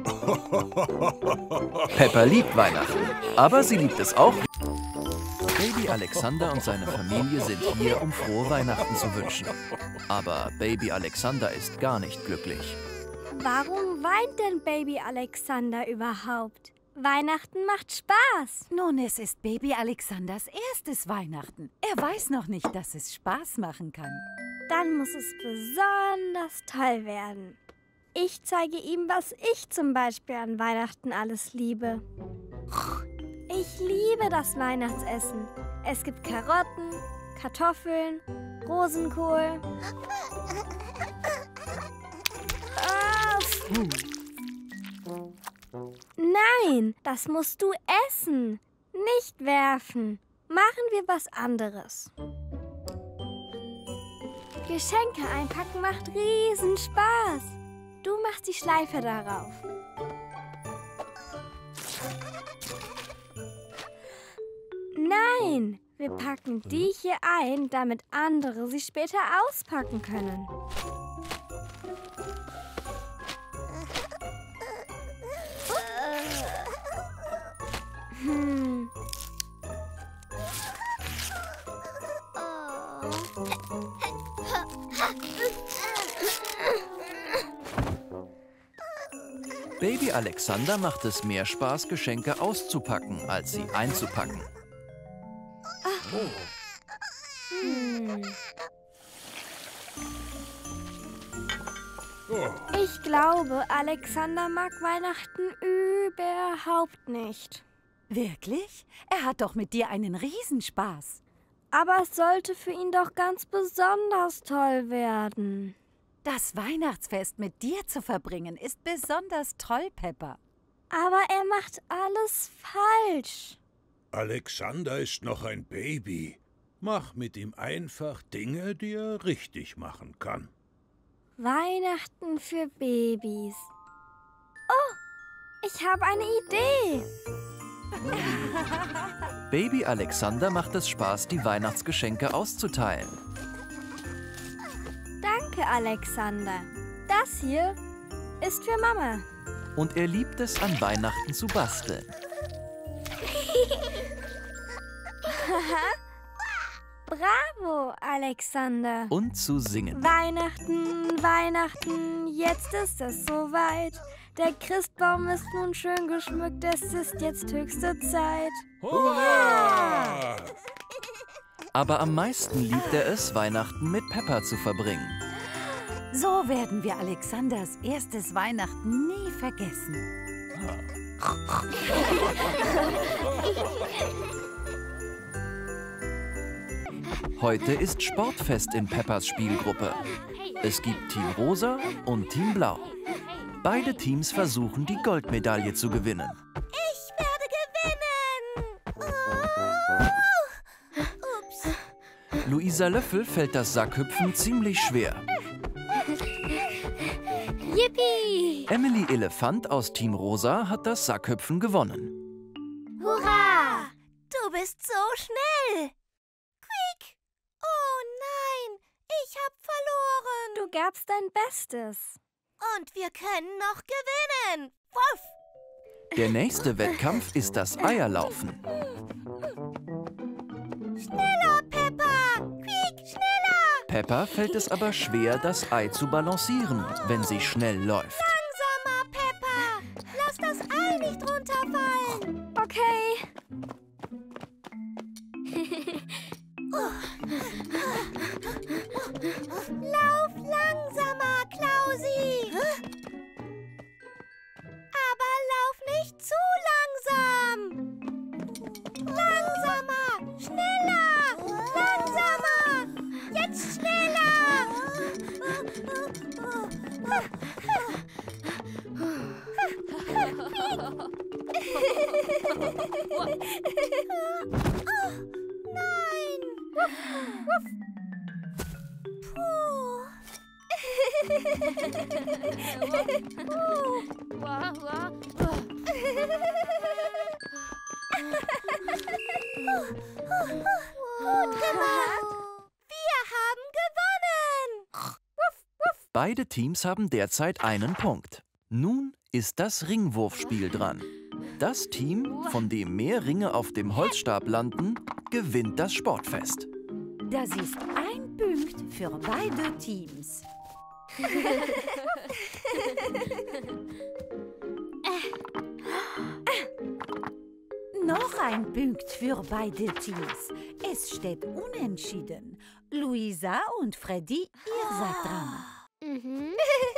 Peppa liebt Weihnachten, aber sie liebt es auch. Baby Alexander und seine Familie sind hier, um frohe Weihnachten zu wünschen. Aber Baby Alexander ist gar nicht glücklich. Warum weint denn Baby Alexander überhaupt? Weihnachten macht Spaß. Nun, es ist Baby Alexanders erstes Weihnachten. Er weiß noch nicht, dass es Spaß machen kann. Dann muss es besonders toll werden. Ich zeige ihm, was ich zum Beispiel an Weihnachten alles liebe. Ich liebe das Weihnachtsessen. Es gibt Karotten, Kartoffeln, Rosenkohl. Nein, das musst du essen, nicht werfen. Machen wir was anderes. Geschenke einpacken macht riesen Spaß. Du machst die Schleife darauf. Nein, wir packen die hier ein, damit andere sie später auspacken können. Baby Alexander macht es mehr Spaß, Geschenke auszupacken, als sie einzupacken. Ich glaube, Alexander mag Weihnachten überhaupt nicht. Wirklich? Er hat doch mit dir einen Riesenspaß. Aber es sollte für ihn doch ganz besonders toll werden. Das Weihnachtsfest mit dir zu verbringen, ist besonders toll, Peppa. Aber er macht alles falsch. Alexander ist noch ein Baby. Mach mit ihm einfach Dinge, die er richtig machen kann. Weihnachten für Babys. Oh, ich habe eine Idee. Baby Alexander macht es Spaß, die Weihnachtsgeschenke auszuteilen. Danke, Alexander. Das hier ist für Mama. Und er liebt es, an Weihnachten zu basteln. Bravo, Alexander. Und zu singen. Weihnachten, Weihnachten, jetzt ist es soweit. Der Christbaum ist nun schön geschmückt, es ist jetzt höchste Zeit. Hurra! Aber am meisten liebt er es, Weihnachten mit Peppa zu verbringen. So werden wir Alexanders erstes Weihnachten nie vergessen. Heute ist Sportfest in Peppas Spielgruppe. Es gibt Team Rosa und Team Blau. Beide Teams versuchen, die Goldmedaille zu gewinnen. Ich werde gewinnen! Ups. Luisa Löffel fällt das Sackhüpfen ziemlich schwer. Yippie! Emily Elefant aus Team Rosa hat das Sackhüpfen gewonnen. Hurra! Du bist so schnell! Quiek! Oh nein, ich hab verloren! Du gabst dein Bestes. Und wir können noch gewinnen! Wuff! Der nächste Wettkampf ist das Eierlaufen. Schneller, Peppa! Quiek, schneller! Peppa fällt es aber schwer, das Ei zu balancieren, wenn sie schnell läuft. Langsamer, Peppa! Lass das Ei nicht runterfallen! Okay. Lauf langsamer, Klausi! Aber lauf nicht zu langsam! Langsamer! Schneller! Langsamer! Jetzt schneller! Nein! Puh. Gut gemacht! Wir haben gewonnen! Beide Teams haben derzeit einen Punkt. Nun ist das Ringwurfspiel dran. Das Team, von dem mehr Ringe auf dem Holzstab landen, gewinnt das Sportfest. Das ist ein Punkt für beide Teams. Noch ein Punkt für beide Teams. Es steht unentschieden. Luisa und Freddy, ihr seid dran. Wenn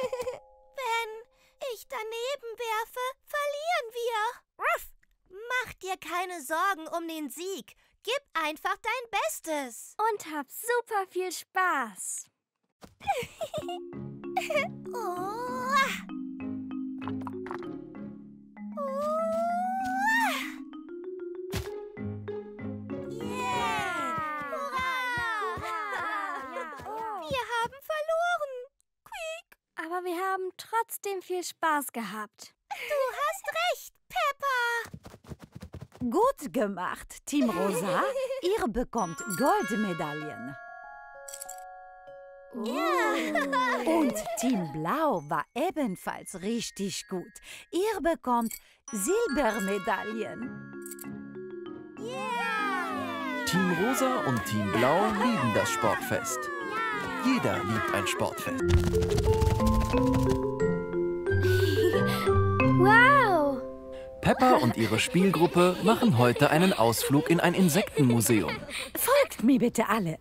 ich daneben werfe, verlieren wir. Ruff. Mach dir keine Sorgen um den Sieg. Gib einfach dein Bestes. Und hab super viel Spaß. Wir haben verloren. Aber wir haben trotzdem viel Spaß gehabt. Du hast recht, Peppa. Gut gemacht, Team Rosa. Ihr bekommt Goldmedaillen. Und Team Blau war ebenfalls richtig gut. Ihr bekommt Silbermedaillen. Team Rosa und Team Blau lieben das Sportfest. Jeder liebt ein Sportfest. Wow! Peppa und ihre Spielgruppe machen heute einen Ausflug in ein Insektenmuseum. Folgt mir bitte alle.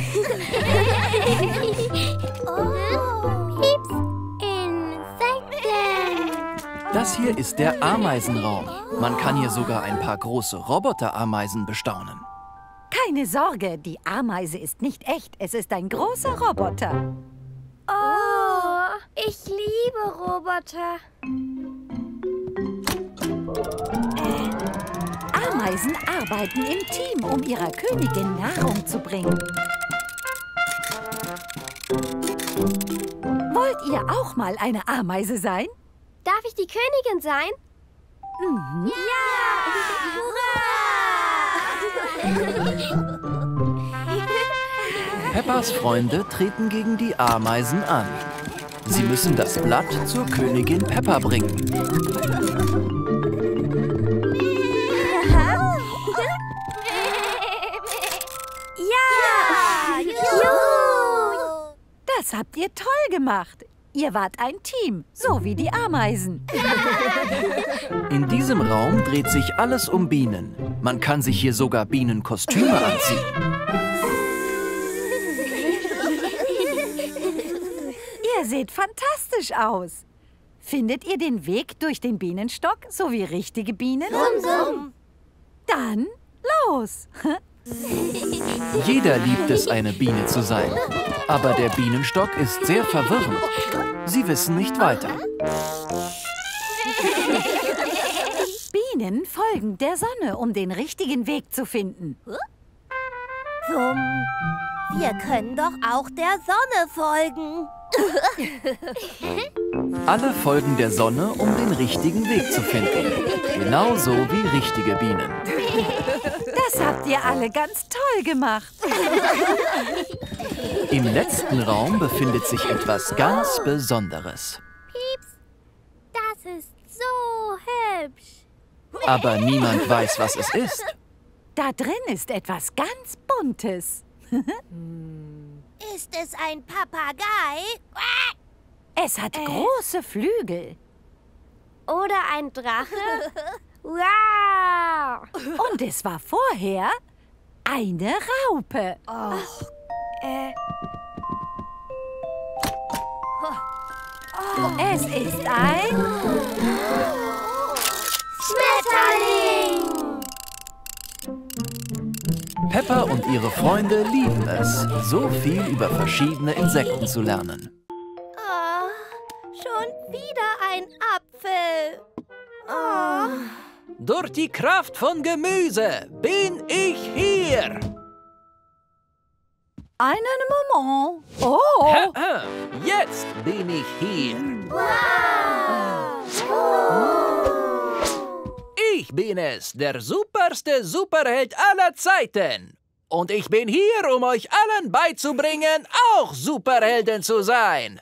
Pieps, Insekten. Das hier ist der Ameisenraum. Man kann hier sogar ein paar große Roboterameisen bestaunen. Keine Sorge, die Ameise ist nicht echt. Es ist ein großer Roboter. Oh, ich liebe Roboter. Ameisen arbeiten im Team, um ihrer Königin Nahrung zu bringen. Wollt ihr auch mal eine Ameise sein? Darf ich die Königin sein? Mhm. Peppas Freunde treten gegen die Ameisen an. Sie müssen das Blatt zur Königin Peppa bringen. Ja! Juhu! Das habt ihr toll gemacht. Ihr wart ein Team, so wie die Ameisen. In diesem Raum dreht sich alles um Bienen. Man kann sich hier sogar Bienenkostüme anziehen. Ihr seht fantastisch aus. Findet ihr den Weg durch den Bienenstock, so wie richtige Bienen? Summ. Dann los! Jeder liebt es, eine Biene zu sein. Aber der Bienenstock ist sehr verwirrend. Sie wissen nicht weiter. Bienen folgen der Sonne, um den richtigen Weg zu finden. Wir können doch auch der Sonne folgen. Alle folgen der Sonne, um den richtigen Weg zu finden. Genauso wie richtige Bienen. Das habt ihr alle ganz toll gemacht. Im letzten Raum befindet sich etwas ganz Besonderes. Pieps, das ist so hübsch. Aber niemand weiß, was es ist. Da drin ist etwas ganz Buntes. Ist es ein Papagei? Es hat große Flügel. Oder ein Drache? Wow! Und es war vorher eine Raupe. Es ist ein Schmetterling! Peppa und ihre Freunde lieben es, so viel über verschiedene Insekten zu lernen. Oh, schon wieder ein Apfel. Oh. Durch die Kraft von Gemüse bin ich hier. einen Moment. Oh! Jetzt bin ich hier. Ich bin es, der superste Superheld aller Zeiten. Und ich bin hier, um euch allen beizubringen, auch Superhelden zu sein.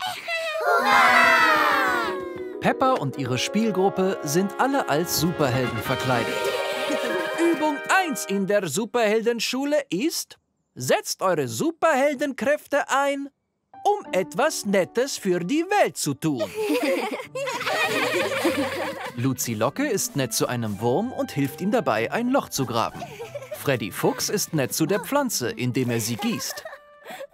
Peppa und ihre Spielgruppe sind alle als Superhelden verkleidet. Übung 1 in der Superheldenschule ist: Setzt eure Superheldenkräfte ein, um etwas Nettes für die Welt zu tun. Luzi Locke ist nett zu einem Wurm und hilft ihm dabei, ein Loch zu graben. Freddy Fuchs ist nett zu der Pflanze, indem er sie gießt.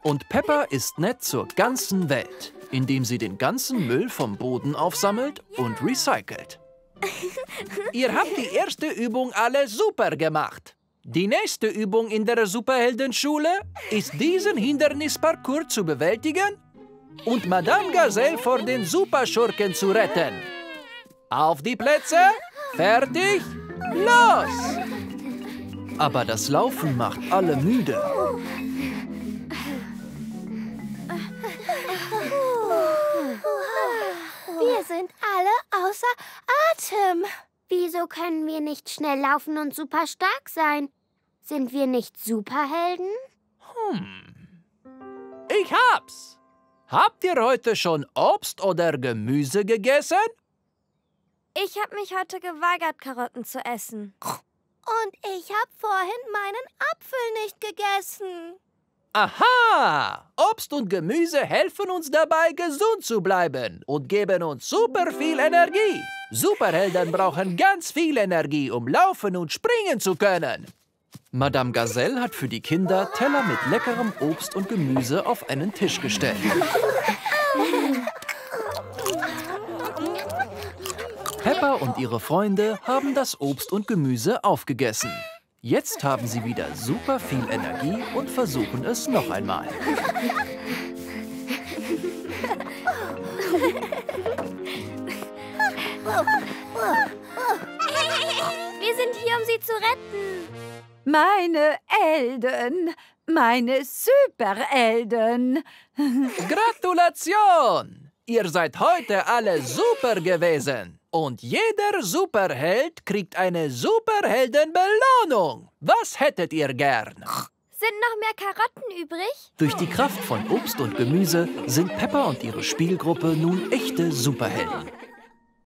Und Peppa ist nett zur ganzen Welt, indem sie den ganzen Müll vom Boden aufsammelt und recycelt. Ihr habt die erste Übung alle super gemacht. Die nächste Übung in der Superheldenschule ist, diesen Hindernisparcours zu bewältigen und Madame Gazelle vor den Superschurken zu retten. Auf die Plätze, fertig, los! Aber das Laufen macht alle müde. Wir sind alle außer Atem. Wieso können wir nicht schnell laufen und super stark sein? Sind wir nicht Superhelden? Ich hab's! Habt ihr heute schon Obst oder Gemüse gegessen? Ich habe mich heute geweigert, Karotten zu essen. Und ich habe vorhin meinen Apfel nicht gegessen. Aha! Obst und Gemüse helfen uns dabei, gesund zu bleiben und geben uns super viel Energie. Superhelden brauchen ganz viel Energie, um laufen und springen zu können. Madame Gazelle hat für die Kinder Teller mit leckerem Obst und Gemüse auf einen Tisch gestellt. Peppa und ihre Freunde haben das Obst und Gemüse aufgegessen. Jetzt haben sie wieder super viel Energie und versuchen es noch einmal. Wir sind hier, um sie zu retten. Meine Elden, meine Superelden. Gratulation! Ihr seid heute alle super gewesen. Und jeder Superheld kriegt eine Superheldenbelohnung. Was hättet ihr gern? Sind noch mehr Karotten übrig? Durch die Kraft von Obst und Gemüse sind Peppa und ihre Spielgruppe nun echte Superhelden.